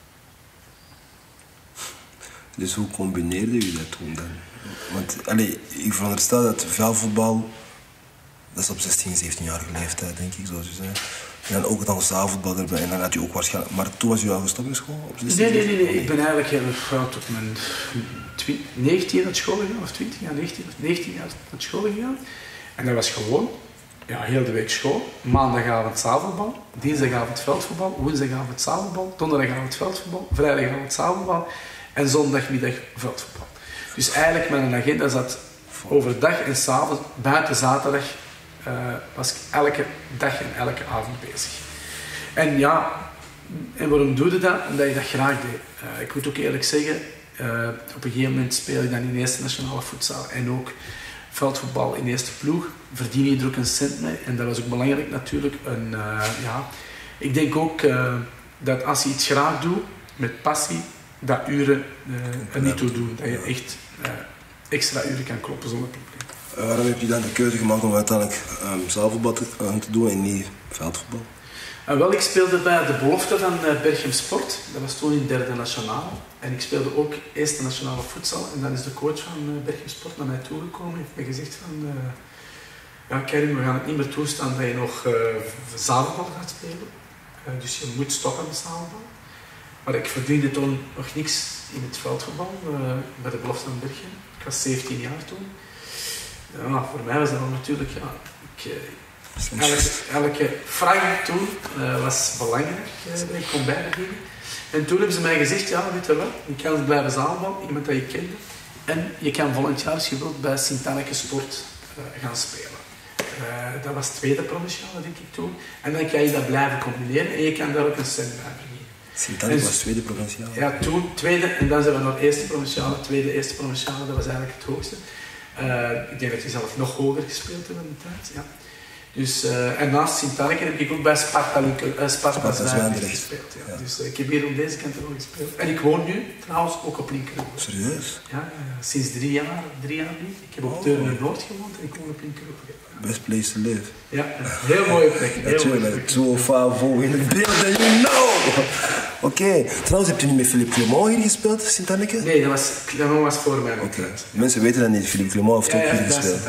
Dus hoe combineerde u dat toen dan? Want ik veronderstel dat veldvoetbal, dat is op 16, 17-jarige leeftijd denk ik, zoals u zei. En dan ook dan zaalvoetbal erbij en dan had u ook waarschijnlijk... Maar toen was u al gestopt in school? Op 16, nee. Ik ben eigenlijk tot mijn 19 naar school gegaan, of 20 jaar, 19 jaar naar school gegaan. En dat was gewoon... Ja, heel de week school. Maandagavond zaalvoetbal, dinsdagavond veldvoetbal, woensdagavond zaalvoetbal, donderdagavond veldvoetbal, vrijdagavond zaalvoetbal en zondagmiddag veldvoetbal. Dus eigenlijk mijn agenda zat overdag en s'avonds, buiten zaterdag, was ik elke dag en elke avond bezig. En waarom doe je dat? Omdat je dat graag deed. Ik moet ook eerlijk zeggen, op een gegeven moment speel ik dan in de eerste nationale voetzaal en ook veldvoetbal in de eerste ploeg, verdien je er ook een cent mee. En dat was ook belangrijk natuurlijk. Ik denk ook dat als je iets graag doet, met passie, dat uren er niet toe doen. Dat je echt extra uren kan kloppen zonder probleem. Waarom heb je dan de keuze gemaakt om uiteindelijk zaalvoetbal te doen en niet veldvoetbal? Wel, ik speelde bij de belofte van Berchem Sport. Dat was toen in derde nationale. En ik speelde ook eerste nationale voedsel. En dan is de coach van Berchem Sport naar mij toegekomen en heeft mij gezegd van... Karim, we gaan het niet meer toestaan dat je nog zaalvoetbal gaat spelen. Dus je moet stoppen met zaalvoetbal. Maar ik verdiende toen nog niks in het veldvoetbal bij de belofte van Berchem. Ik was 17 jaar toen. Voor mij was dat dan natuurlijk... Elke frank toen was belangrijk dat ik kon bijverdienen. En toen hebben ze mij gezegd, weet je wel, je kan blijven zaalbal, iemand dat je kende. En je kan volgend jaar, als je wilt, bij Sint-Anneke Sport gaan spelen. Dat was tweede provinciale, denk ik toen. En dan kan je dat blijven combineren en je kan daar ook een cent bij verdienen. Sint-Anneke was tweede provinciale? Ja, toen tweede en dan zijn we naar eerste provinciale, tweede, eerste provinciale, dat was eigenlijk het hoogste. Ik denk dat je zelf nog hoger gespeeld hebt in de tijd. Ja. Dus, en naast Sint-Anneke heb ik ook bij Sparta Zwijndrecht gespeeld. Ja. Ja. Dus ik heb hier op deze kant wel gespeeld. En ik woon nu trouwens ook op Linkeroever. Serieus? Ja, sinds 3 jaar nu. Ik heb op Deurne Noord gewoond en ik woon op Linkeroever. Best place to live. Ja, heel mooie plek. Natuurlijk, 2-5 in het beeld and you know! Oké, trouwens heb je niet met Philippe Clement hier gespeeld, Sint-Anneke? Nee, Clement was voor mij. Oké. Mensen weten dat niet, Philippe Clement heeft ook hier gespeeld.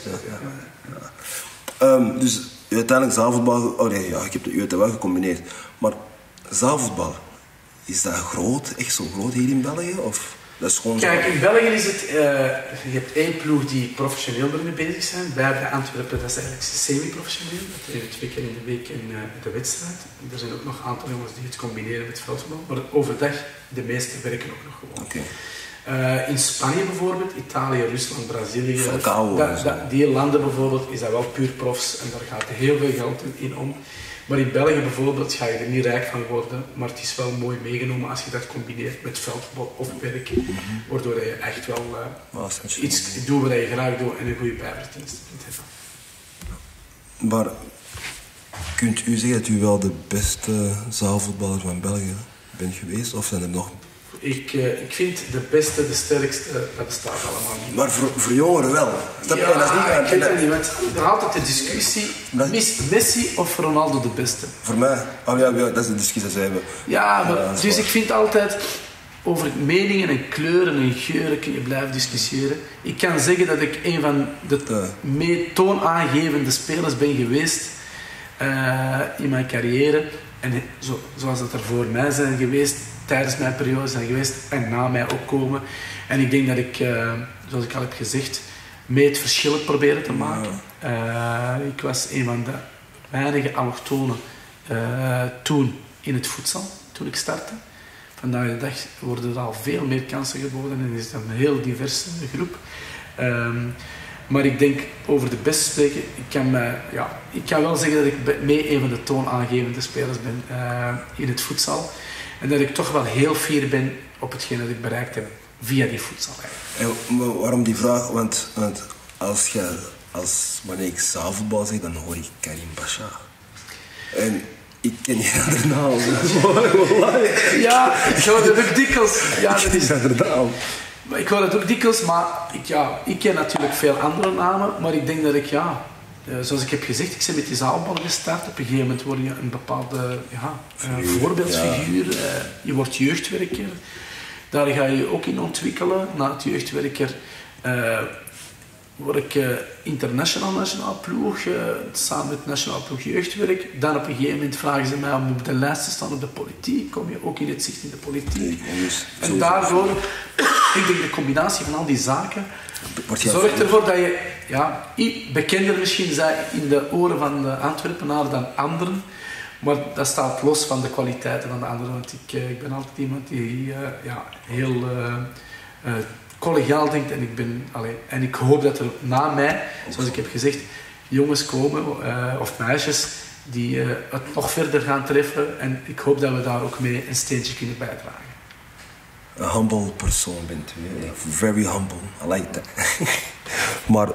Dus uiteindelijk zaalvoetbal, ik heb de UIT wel gecombineerd. Maar zaalvoetbal, is dat groot, echt zo groot hier in België? Of dat is gewoon Kijk, in België is het, je hebt één ploeg die professioneel ermee bezig zijn. Bij Antwerpen, dat is eigenlijk semi-professioneel. Dat trainen 2 keer in de week in de wedstrijd. Er zijn ook nog een aantal jongens die het combineren met veldvoetbal. Maar overdag, de meeste werken ook nog gewoon. Okay. In Spanje bijvoorbeeld, Italië, Rusland, Brazilië, die landen bijvoorbeeld, is dat wel puur profs en daar gaat heel veel geld in om. Maar in België bijvoorbeeld ga je er niet rijk van worden, maar het is wel mooi meegenomen als je dat combineert met veldvoetbal of werk, waardoor je echt wel iets doet wat je graag doet en een goede bijverdienst kunt hebben. Maar kunt u zeggen dat u wel de beste zaalvoetballer van België bent geweest, of zijn er nog? Ik vind de beste, de sterkste, dat bestaat allemaal niet. Maar voor jongeren wel. Dat is niet ik weet dat niet, want er is altijd de discussie, Messi of Ronaldo de beste? Voor mij? Dat is de discussie dat zij hebben. Ja, maar, dus ik vind altijd, over meningen en kleuren en geuren kun je blijven discussiëren. Ik kan zeggen dat ik een van de toonaangevende spelers ben geweest in mijn carrière. En zoals dat er voor mij zijn geweest, tijdens mijn periode zijn geweest en na mij ook komen. En ik denk dat ik, zoals ik al heb gezegd, mee het verschil proberen te maken. Ik was een van de weinige allochtonen toen in het voedsel, toen ik startte. Vandaag de dag worden er al veel meer kansen geboden en is dat een heel diverse groep. Maar ik denk, over de beste spreken, ik kan wel zeggen dat ik mee een van de toonaangevende spelers ben in het voedsel. En dat ik toch wel heel fier ben op hetgeen dat ik bereikt heb via die voedsel. Maar waarom die vraag? Want wanneer ik zaalvoetbal zeg, dan hoor ik Karim Pasha. En ik ken geen andere naam. Ja, ik hoor dat ook dikwijls. Ja, dat is inderdaad. Ik hoor dat ook dikwijls, maar ik ken natuurlijk veel andere namen. Maar ik denk dat ik, zoals ik heb gezegd, ik ben met die zaalbal gestart. Op een gegeven moment word je een bepaalde voorbeeldfiguur. Je wordt jeugdwerker. Daar ga je je ook in ontwikkelen. Na het jeugdwerker word ik nationaal ploeg, samen met nationaal ploeg jeugdwerk. Dan op een gegeven moment vragen ze mij om op de lijst te staan op de politiek. Kom je ook in het zicht in de politiek. En daardoor, ik denk de combinatie van al die zaken zorgt ervoor dat je bekender misschien bent in de oren van de Antwerpenaar dan anderen. Maar dat staat los van de kwaliteiten van de anderen. Want ik ben altijd iemand die heel collegiaal denkt. En ik hoop dat er na mij, zoals ik heb gezegd, jongens komen of meisjes die het nog verder gaan treffen. En ik hoop dat we daar ook mee een steentje kunnen bijdragen. Een humble persoon bent u. Very humble. I like that. Maar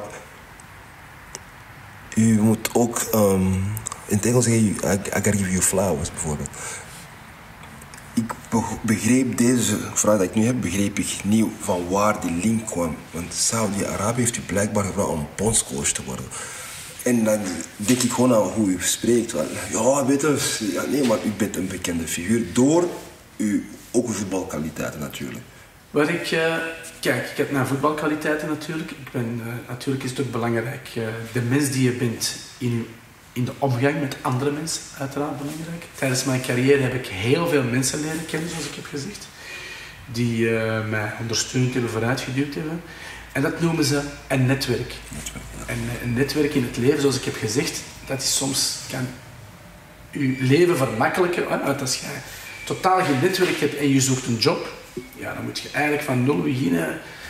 u moet ook in het Engels zeggen, I gotta give you flowers bijvoorbeeld. Ik begreep deze vraag die ik nu heb, begreep ik niet van waar die link kwam. Want Saudi-Arabië heeft u blijkbaar gevraagd om bondscoach te worden. En dan denk ik gewoon aan hoe u spreekt. Ja, weet je, nee, maar u bent een bekende figuur door uw ook uw voetbalkwaliteiten natuurlijk. Kijk, ik heb mijn voetbalkwaliteiten natuurlijk. Natuurlijk is het ook belangrijk, de mens die je bent in de omgang met andere mensen, uiteraard belangrijk. Tijdens mijn carrière heb ik heel veel mensen leren kennen, zoals ik heb gezegd, die mij ondersteund hebben, vooruitgeduwd hebben. En dat noemen ze een netwerk. En een netwerk in het leven, zoals ik heb gezegd, dat is soms kan je leven vermakkelijken. Als je totaal geen netwerk hebt en je zoekt een job, dan moet je eigenlijk van nul beginnen.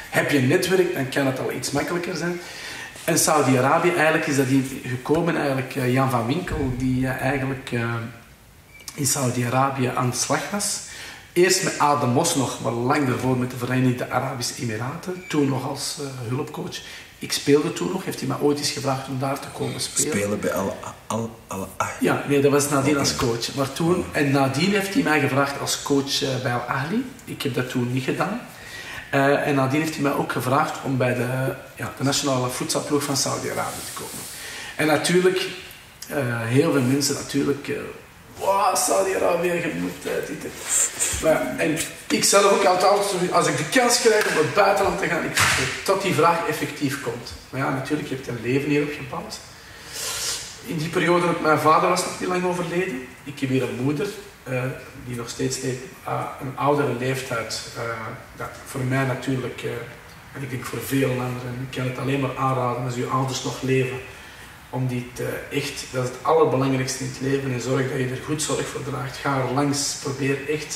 Heb je een netwerk, dan kan het al iets makkelijker zijn. En Saudi-Arabië, eigenlijk is dat gekomen, Jan van Winkel, die eigenlijk in Saudi-Arabië aan de slag was. Eerst met Adem Mos nog, maar lang daarvoor met de Verenigde Arabische Emiraten. Toen nog als hulpcoach. Ik speelde toen nog, heeft hij mij ooit eens gevraagd om daar te komen spelen. Spelen bij Ja, nee, dat was nadien als coach. Maar toen, en nadien heeft hij mij gevraagd als coach bij Al Ahly. Ik heb dat toen niet gedaan. En nadien heeft hij mij ook gevraagd om bij de nationale voetbalploeg van Saudi-Arabië te komen. En natuurlijk, heel veel mensen natuurlijk... wow, Saudi-Arabië, je moet en ik zelf ook altijd, als ik de kans krijg om naar het buitenland te gaan, tot die vraag effectief komt. Maar ja, natuurlijk, je hebt een leven hierop gebouwd. In die periode, mijn vader was nog niet lang overleden. Ik heb hier een moeder, die nog steeds leeft, een oudere leeftijd. Voor mij natuurlijk, en ik denk voor veel anderen, ik kan het alleen maar aanraden als uw ouders nog leven. Om die echt, dat is het allerbelangrijkste in het leven, en zorg dat je er goed zorg voor draagt. Ga er langs, probeer echt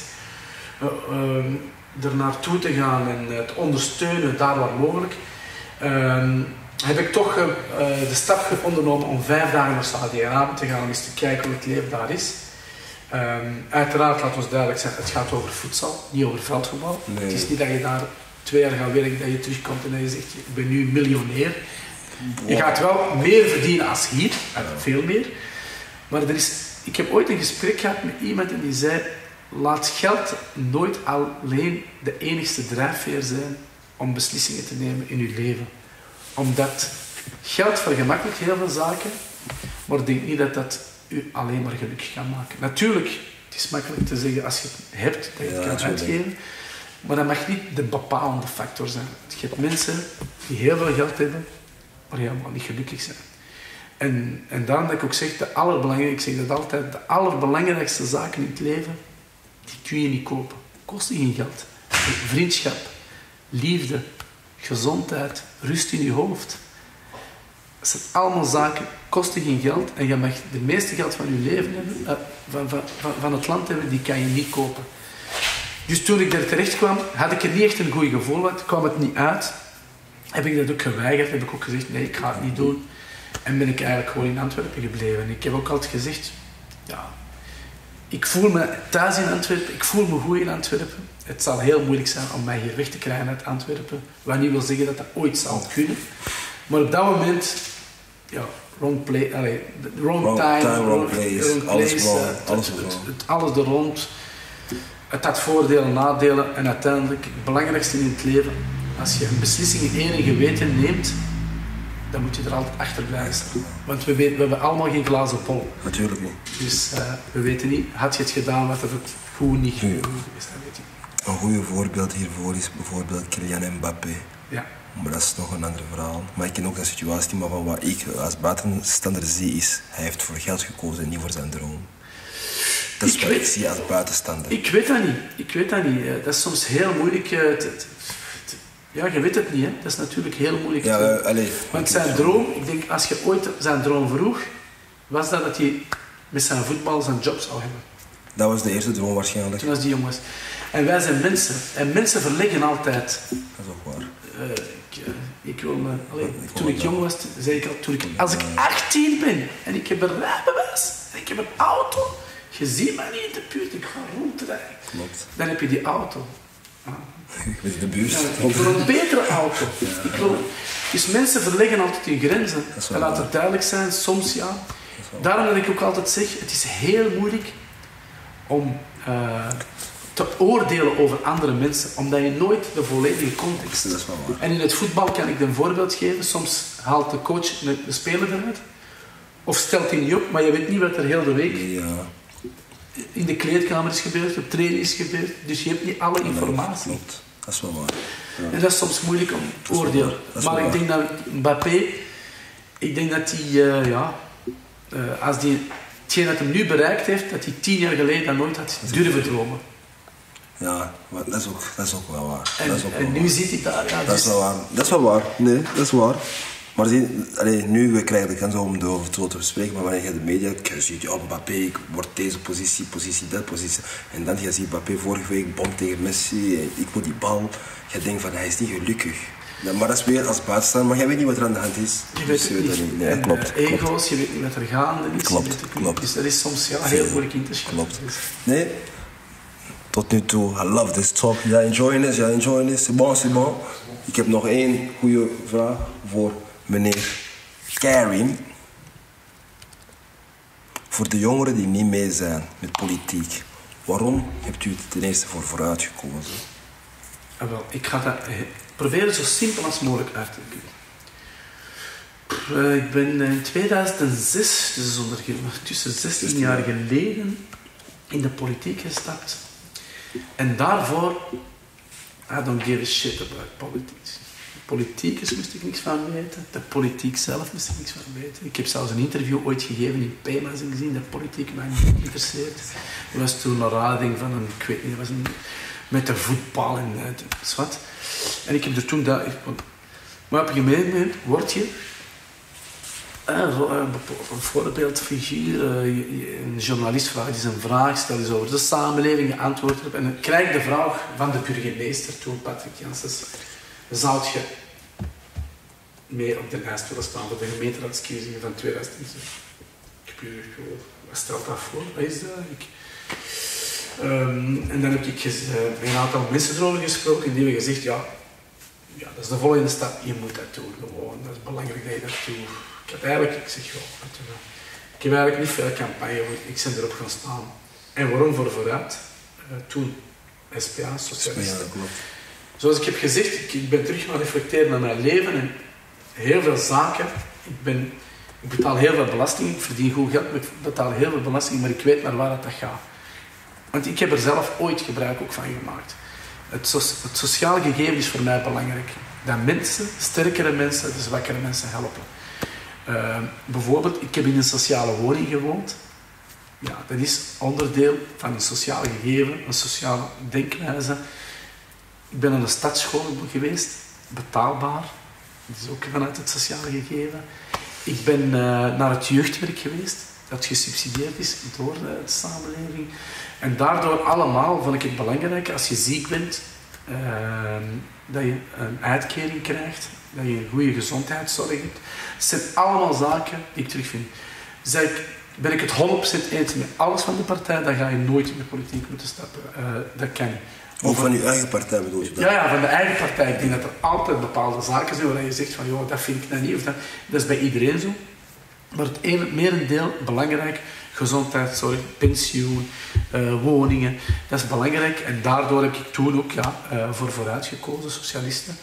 er naartoe te gaan en te ondersteunen daar waar mogelijk. Heb ik toch de stap ondernomen om 5 dagen naar Saudi-Arabië te gaan om eens te kijken hoe het leven daar is. Uiteraard, laat ons duidelijk zijn, het gaat over voedsel, niet over veldvoetbal. Nee. Het is niet dat je daar 2 jaar gaat werken, dat je terugkomt en dat je zegt, ik ben nu miljonair. Je gaat wel meer verdienen als hier, veel meer. Maar ik heb ooit een gesprek gehad met iemand en die zei, laat geld nooit alleen de enigste drijfveer zijn om beslissingen te nemen in je leven. Omdat geld vergemakkelijkt heel veel zaken, maar ik denk niet dat dat u alleen maar gelukkig kan maken. Natuurlijk, het is makkelijk te zeggen als je het hebt, dat je het kan uitgeven, maar dat mag niet de bepalende factor zijn. Je hebt mensen die heel veel geld hebben, maar helemaal niet gelukkig zijn. En daarom dat ik ook zeg, ik zeg dat altijd, de allerbelangrijkste zaken in het leven, die kun je niet kopen. Kosten geen geld. Vriendschap, liefde, gezondheid, rust in je hoofd. Dat zijn allemaal zaken, kosten geen geld en je mag de meeste geld van je leven hebben, van het land hebben, die kan je niet kopen. Dus toen ik daar terecht kwam, had ik er niet echt een goed gevoel, kwam het niet uit. Heb ik dat ook geweigerd, heb ik ook gezegd, nee, ik ga het niet doen. En ben ik eigenlijk gewoon in Antwerpen gebleven. En ik heb ook altijd gezegd, ja, ik voel me thuis in Antwerpen, ik voel me goed in Antwerpen. Het zal heel moeilijk zijn om mij hier weg te krijgen uit Antwerpen. Wat niet wil zeggen dat dat ooit zal kunnen. Maar op dat moment, ja, wrong time, wrong place, alles er rond. Het had voordelen en nadelen en uiteindelijk het belangrijkste in het leven, als je een beslissing in eer en geweten neemt, dan moet je er altijd achter blijven staan. Want we hebben allemaal geen glazen bol. Natuurlijk niet. Dus we weten niet, had je het gedaan, wat er het goed niet goed is, dat weet je niet. Een goede voorbeeld hiervoor is bijvoorbeeld Kylian Mbappé. Ja. Maar dat is nog een ander verhaal. Maar ik ken ook een situatie, maar van wat ik als buitenstaander zie is, hij heeft voor geld gekozen en niet voor zijn droom. Dat is wat ik zie als buitenstaander. Ik weet dat niet. Dat is soms heel moeilijk ja, je weet het niet, hè. Dat is natuurlijk heel moeilijk. Ja, want zijn droom, ik denk, als je ooit zijn droom vroeg, was dat hij met zijn voetbal zijn job zou hebben. Dat was de eerste droom waarschijnlijk. Toen was die jong was. En wij zijn mensen. En mensen verleggen altijd. Dat is ook waar. Toen ik jong was, zei ik al, als ik 18 ben en ik heb een rijbewijs en ik heb een auto, je ziet mij niet in de buurt, ik ga rondrijden. Klopt. Dan heb je die auto. Ik weet de buurt. Ja, ik wil een betere auto. Dus mensen verleggen altijd hun grenzen. En laat het duidelijk zijn, soms ja. Daarom dat ik ook altijd zeg, het is heel moeilijk om te oordelen over andere mensen, omdat je nooit de volledige context. Dat is wel waar. En in het voetbal kan ik een voorbeeld geven. Soms haalt de coach de speler eruit. Of stelt hij niet op, maar je weet niet wat er heel de week in de kleedkamer is gebeurd, op training is gebeurd. Dus je hebt niet alle informatie. Klopt. Dat is wel waar. Ja. En dat is soms moeilijk om te oordelen. Maar ik denk dat Mbappé, als die hetgeen dat hij nu bereikt heeft, dat hij 10 jaar geleden dat nooit had durven dromen. Ja, maar dat is ook wel waar. En nu zit hij daar. Ja, dat is wel waar. Dat is wel waar. Nee, dat is waar. Maar nu, we krijgen de kans om over het zo te bespreken, maar wanneer je de media ziet, ja, Mbappé, ik word deze positie, dat positie. En dan je ziet Mbappé vorige week bom tegen Messi, ik wil die bal. Je denkt van, hij is niet gelukkig. Ja, maar dat is weer als buitenstaander, maar jij weet niet wat er aan de hand is. Je weet het niet. Nee, klopt. Ego's, je weet niet wat er gaande is. Klopt. Dus dat is soms heel moeilijk in te schatten. Klopt. Nee, tot nu toe, I love this talk. Jij enjoying this, c'est bon. Ik heb nog één goede vraag voor meneer Karim. Voor de jongeren die niet mee zijn met politiek, waarom hebt u er ten eerste voor vooruit gekozen? Wel, ik ga dat proberen zo simpel als mogelijk uit te leggen. Ik ben in 2006, dus tussen 16 jaar geleden, in de politiek gestapt. En daarvoor, I don't give a shit about politics. De politicus moest ik niks van weten, de politiek zelf moest ik niks van weten. Ik heb zelfs een interview ooit gegeven in P-magazine gezien, dat politiek mij niet interesseert. Dat was toen een rading van een, ik weet niet, was een, met de voetbal en wat. En ik heb er toen dat... Maar op een gegeven moment word je een voorbeeldfiguur, een journalist vraagt eens een vraag, stel eens over de samenleving, je antwoordt erop. En dan krijg ik de vraag van de burgemeester toen, Patrick Janssens, zou je mee op de lijst willen staan voor de gemeenteraadsverkiezingen van 2007? Ik heb wat stelt dat voor? Wat is dat? En dan heb ik een aantal mensen erover gesproken en die hebben gezegd, ja, dat is de volgende stap, je moet dat doen gewoon, dat is belangrijk dat je dat doet. Ik heb eigenlijk niet veel campagne, ik ben erop gaan staan. En waarom voor vooruit? Toen SPA, socialisten. Zoals ik heb gezegd, ik ben terug gaan reflecteren naar mijn leven en heel veel zaken. Ik betaal heel veel belasting, ik verdien goed geld, maar ik betaal heel veel belasting, maar ik weet naar waar dat gaat. Want ik heb er zelf ooit gebruik ook van gemaakt. Het sociale gegeven is voor mij belangrijk. Dat mensen, sterkere mensen, de zwakkere mensen helpen. Bijvoorbeeld, ik heb in een sociale woning gewoond. Ja, dat is onderdeel van een sociaal gegeven, een sociale denkwijze. Ik ben aan de stadsschool geweest, betaalbaar. Dat is ook vanuit het sociale gegeven. Ik ben naar het jeugdwerk geweest, dat gesubsidieerd is door de samenleving. En daardoor allemaal vond ik het belangrijk, als je ziek bent, dat je een uitkering krijgt, dat je een goede gezondheidszorg hebt. Het zijn allemaal zaken die ik terugvind. Ben ik het 100% eens met alles van de partij, dan ga je nooit in de politiek moeten stappen. Dat kan niet. Ook van je eigen partij bedoel je dat? Ja, van de eigen partij. Ik denk dat er altijd bepaalde zaken zijn waar je zegt van, joh, dat vind ik nou niet. Of dat is bij iedereen zo. Maar het merendeel, belangrijk, gezondheidszorg, pensioen, woningen, dat is belangrijk. En daardoor heb ik toen ook voor vooruit gekozen, socialisten.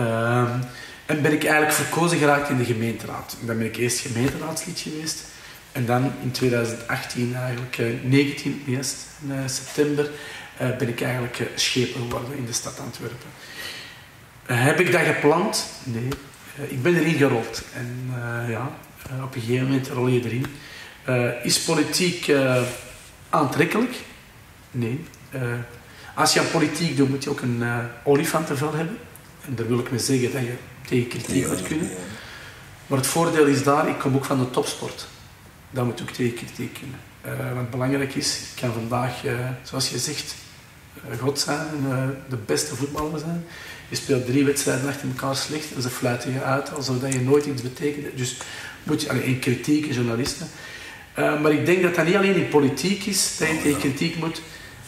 En ben ik eigenlijk verkozen geraakt in de gemeenteraad. Dan ben ik eerst gemeenteraadslid geweest. En dan in 2018, eigenlijk 19 september, ben ik eigenlijk schepen geworden in de stad Antwerpen. Heb ik dat gepland? Nee. Ik ben erin gerold. En op een gegeven moment rol je erin. Is politiek aantrekkelijk? Nee. Als je aan politiek doet, moet je ook een olifantenvel hebben. En daar wil ik mee zeggen dat je tegen kritiek moet kunnen. Maar het voordeel is daar, ik kom ook van de topsport. Daar moet ook tegen kritiek kunnen. Wat belangrijk is, ik kan vandaag, zoals je zegt, God zijn en de beste voetballer zijn. Je speelt 3 wedstrijden achter elkaar slecht en ze fluiten je uit alsof je nooit iets betekent. Dus moet je in kritiek en journalisten. Maar ik denk dat dat niet alleen in politiek is, dat je tegen kritiek moet.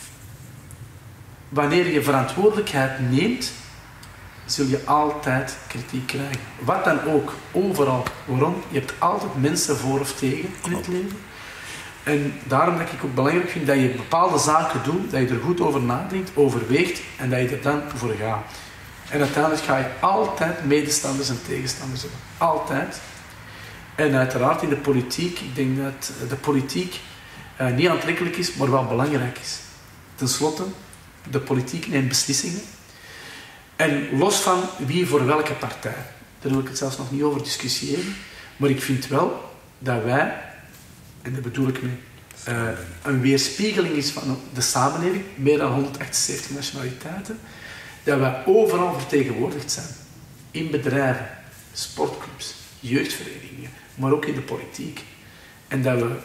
Wanneer je verantwoordelijkheid neemt, zul je altijd kritiek krijgen. Wat dan ook, overal. Waarom? Je hebt altijd mensen voor of tegen in het leven. En daarom dat ik ook belangrijk vind dat je bepaalde zaken doet, dat je er goed over nadenkt, overweegt en dat je er dan voor gaat. En uiteindelijk ga je altijd medestanders en tegenstanders hebben. Altijd. En uiteraard in de politiek, ik denk dat de politiek niet aantrekkelijk is, maar wel belangrijk is. Ten slotte, de politiek neemt beslissingen. En los van wie voor welke partij, daar wil ik het zelfs nog niet over discussiëren, maar ik vind wel dat wij, en dat bedoel ik mee, een weerspiegeling is van de samenleving, meer dan 178 nationaliteiten, dat wij overal vertegenwoordigd zijn. In bedrijven, sportclubs, jeugdverenigingen, maar ook in de politiek. En dat we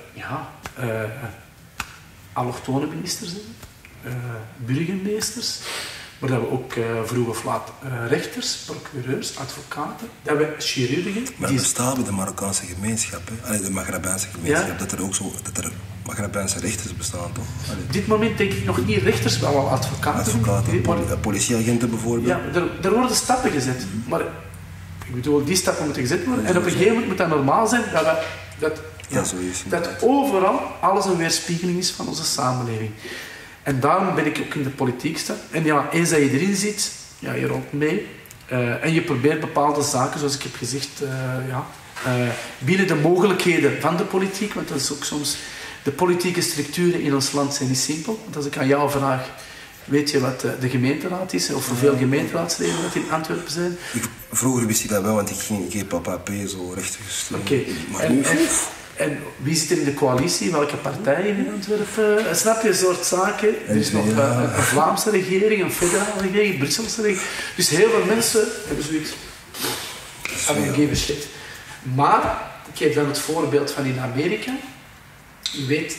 allochtone ministers hebben, burgemeesters, maar dat we ook vroeg of laat rechters, procureurs, advocaten, dat we chirurgen... Maar er bestaat bij de Marokkaanse gemeenschap, de Maghrebijnse gemeenschap, dat er Maghrebijnse rechters bestaan, toch? Op dit moment denk ik nog niet rechters, maar wel advocaten. Politieagenten bijvoorbeeld. Ja, er worden stappen gezet, maar ik bedoel, die stappen moeten gezet worden en op een gegeven moment moet dat normaal zijn dat overal alles een weerspiegeling is van onze samenleving. En daarom ben ik ook in de politiek staan. En ja, eens dat je erin zit, je rolt mee. En je probeert bepaalde zaken, zoals ik heb gezegd, binnen de mogelijkheden van de politiek. Want dat is ook soms... De politieke structuren in ons land zijn niet simpel. Want als ik aan jou vraag, weet je wat de gemeenteraad is? Of hoeveel gemeenteraadsleden dat in Antwerpen zijn? Vroeger wist ik dat wel, want ik heb papa P zo recht gestuurd. Oké. En wie zit er in de coalitie? Welke partijen in Antwerpen? Snap je, een soort zaken? Er is nog een Vlaamse regering, een federale regering, een Brusselse regering. Dus heel veel mensen hebben zoiets. I don't give a shit. Maar, ik geef dan het voorbeeld van in Amerika. Je weet,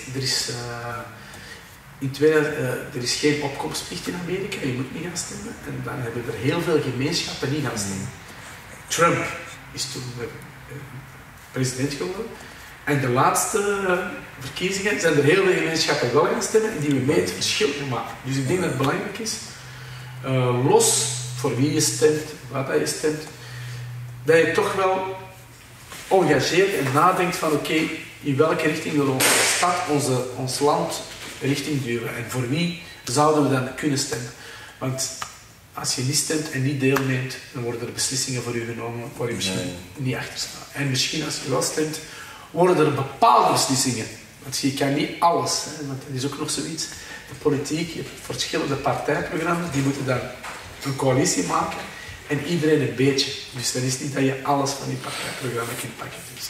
er is geen opkomstplicht in Amerika, je moet niet gaan stemmen. En dan hebben er heel veel gemeenschappen niet gaan stemmen. Trump is toen president geworden. En de laatste verkiezingen zijn er heel veel gemeenschappen wel gaan stemmen en die we mee het verschil gemaakt. Dus ik denk dat het belangrijk is, los voor wie je stemt, wat je stemt, dat je toch wel engageert en nadenkt van oké, in welke richting wil onze stad, ons land richting duwen en voor wie zouden we dan kunnen stemmen. Want als je niet stemt en niet deelneemt, dan worden er beslissingen voor u genomen waar je misschien niet achter staat. En misschien als je wel stemt, worden er bepaalde beslissingen. Want je kan niet alles, want dat is ook nog zoiets. De politiek, je hebt verschillende partijprogramma's, die moeten dan een coalitie maken. En iedereen een beetje. Dus dat is niet dat je alles van die partijprogramma kunt pakken. Dus,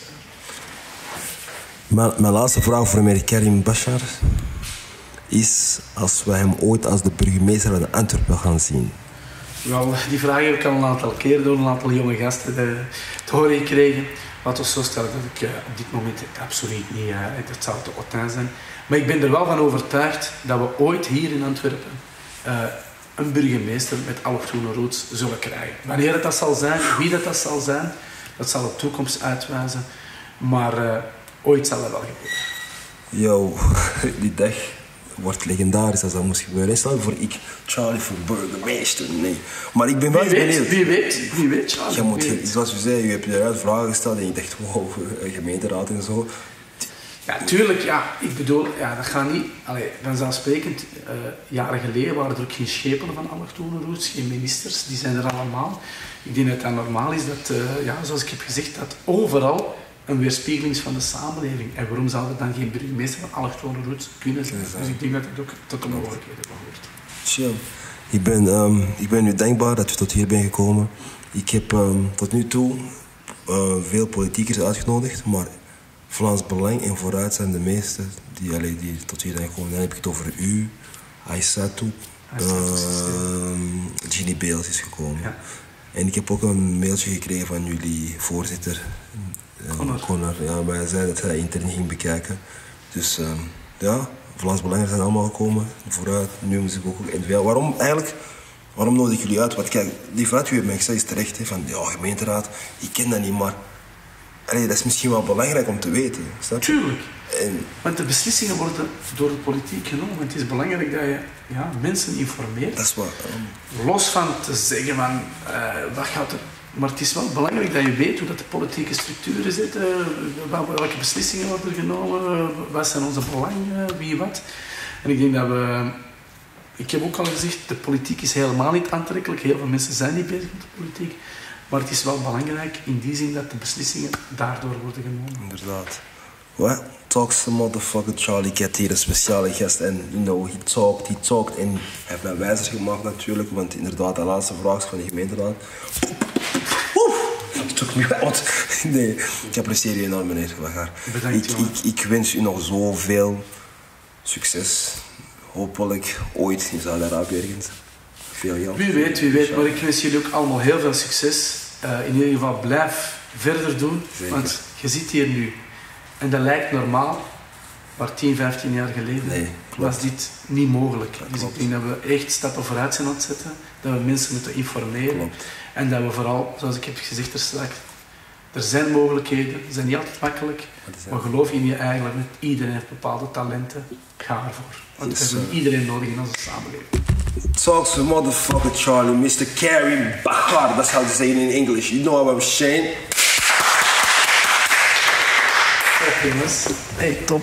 Mijn laatste vraag voor meneer Karim Bashar is als we hem ooit als de burgemeester van Antwerpen gaan zien. Wel, die vraag heb ik al een aantal keer door een aantal jonge gasten te horen gekregen. Laten we zo stellen dat ik op dit moment absoluut niet, dat zou te hautain zijn. Maar ik ben er wel van overtuigd dat we ooit hier in Antwerpen een burgemeester met allochtone roots zullen krijgen. Wanneer dat zal zijn, wie dat zal zijn, dat zal de toekomst uitwijzen. Maar ooit zal dat wel gebeuren. Yo, die dag wordt legendarisch als dat moest gebeuren. Stel je voor ik, Charlie voor burgemeester, nee. Maar ik ben wel benieuwd. Wie weet, Charlie. Zoals u zei, u hebt eruit vragen gesteld en je dacht, wow, gemeenteraad en zo. Ja, tuurlijk, ik bedoel, dat gaat niet... Vanzelfsprekend, jaren geleden waren er ook geen schepenen van allochtone roots, geen ministers, die zijn er allemaal. Ik denk dat het normaal is dat, zoals ik heb gezegd, dat overal een weerspiegeling is van de samenleving. En waarom zou er dan geen burgemeester van allochtone roots kunnen zijn? Dus ik denk dat het ook tot de mogelijkheden behoort. Chill. Ik ben u dankbaar dat u tot hier bent gekomen. Ik heb tot nu toe veel politiekers uitgenodigd, maar Vlaams Belang en Vooruit zijn de meeste die tot hier zijn gekomen. Dan heb ik het over u, Aïssatou, Ginny Beels is gekomen. Ja. En ik heb ook een mailtje gekregen van jullie voorzitter, Connor. Ja, maar hij zei dat hij intern ging bekijken. Dus Vlaams Belang zijn allemaal gekomen. Vooruit, nu moet ik ook NVA. Waarom nodig ik jullie uit? Want kijk, die vraag u hebt mij gezegd is terecht, van gemeenteraad, ik ken dat niet, maar dat is misschien wel belangrijk om te weten. Tuurlijk. Want de beslissingen worden door de politiek genomen. Het is belangrijk dat je mensen informeert. Dat is waar. Los van te zeggen van, wat gaat er... Maar het is wel belangrijk dat je weet hoe dat de politieke structuren zitten, welke beslissingen worden genomen, wat zijn onze belangen, wie wat. En ik denk dat we... Ik heb ook al gezegd, de politiek is helemaal niet aantrekkelijk. Heel veel mensen zijn niet bezig met de politiek. Maar het is wel belangrijk in die zin dat de beslissingen daardoor worden genomen. Inderdaad. Well, talks the motherfucker Charlie Cat hier, een speciale gast. En he talked. En hij heeft mij wijzer gemaakt natuurlijk, want inderdaad, de laatste vraag is van de gemeenteraad. Het took me out. Nee, ik apprecieer je enorm, meneer Waggaar. Bedankt, ik wens u nog zoveel succes. Hopelijk ooit in Saudi-Arabië ergens. Veel jammer. Wie weet, maar ik wens jullie ook allemaal heel veel succes. In ieder geval blijf verder doen. Zeker. Want je zit hier nu en dat lijkt normaal, maar 10, 15 jaar geleden was dit niet mogelijk. Dus ik denk dat we echt stappen vooruit zijn aan het zetten, dat we mensen moeten informeren en dat we vooral, zoals ik heb gezegd er straks, er zijn mogelijkheden, ze zijn niet altijd makkelijk, maar geloof in je eigenlijk, met iedereen heeft bepaalde talenten, ga ervoor. Want we hebben iedereen nodig in onze samenleving. Talks to motherfucker Charlie, Mr. Karim Bahar, that's how they say it in English. You know what I'm saying? Top jongens. Hey, top.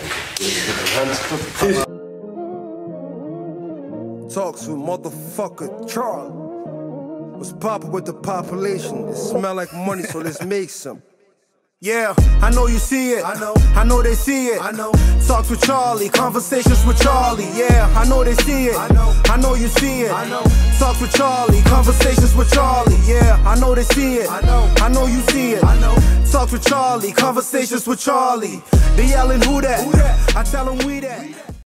Talks to motherfucker Charlie. What's poppin' with the population? It smell like money, so let's make some. Yeah, I know you see it. I know they see it. Talks with Charlie, conversations with Charlie. Yeah, I know they see it. I know you see it. Talks with Charlie, conversations with Charlie. Yeah, I know they see it. I know you see it. Talks with Charlie, conversations with Charlie. They yelling who that? I tell them we that.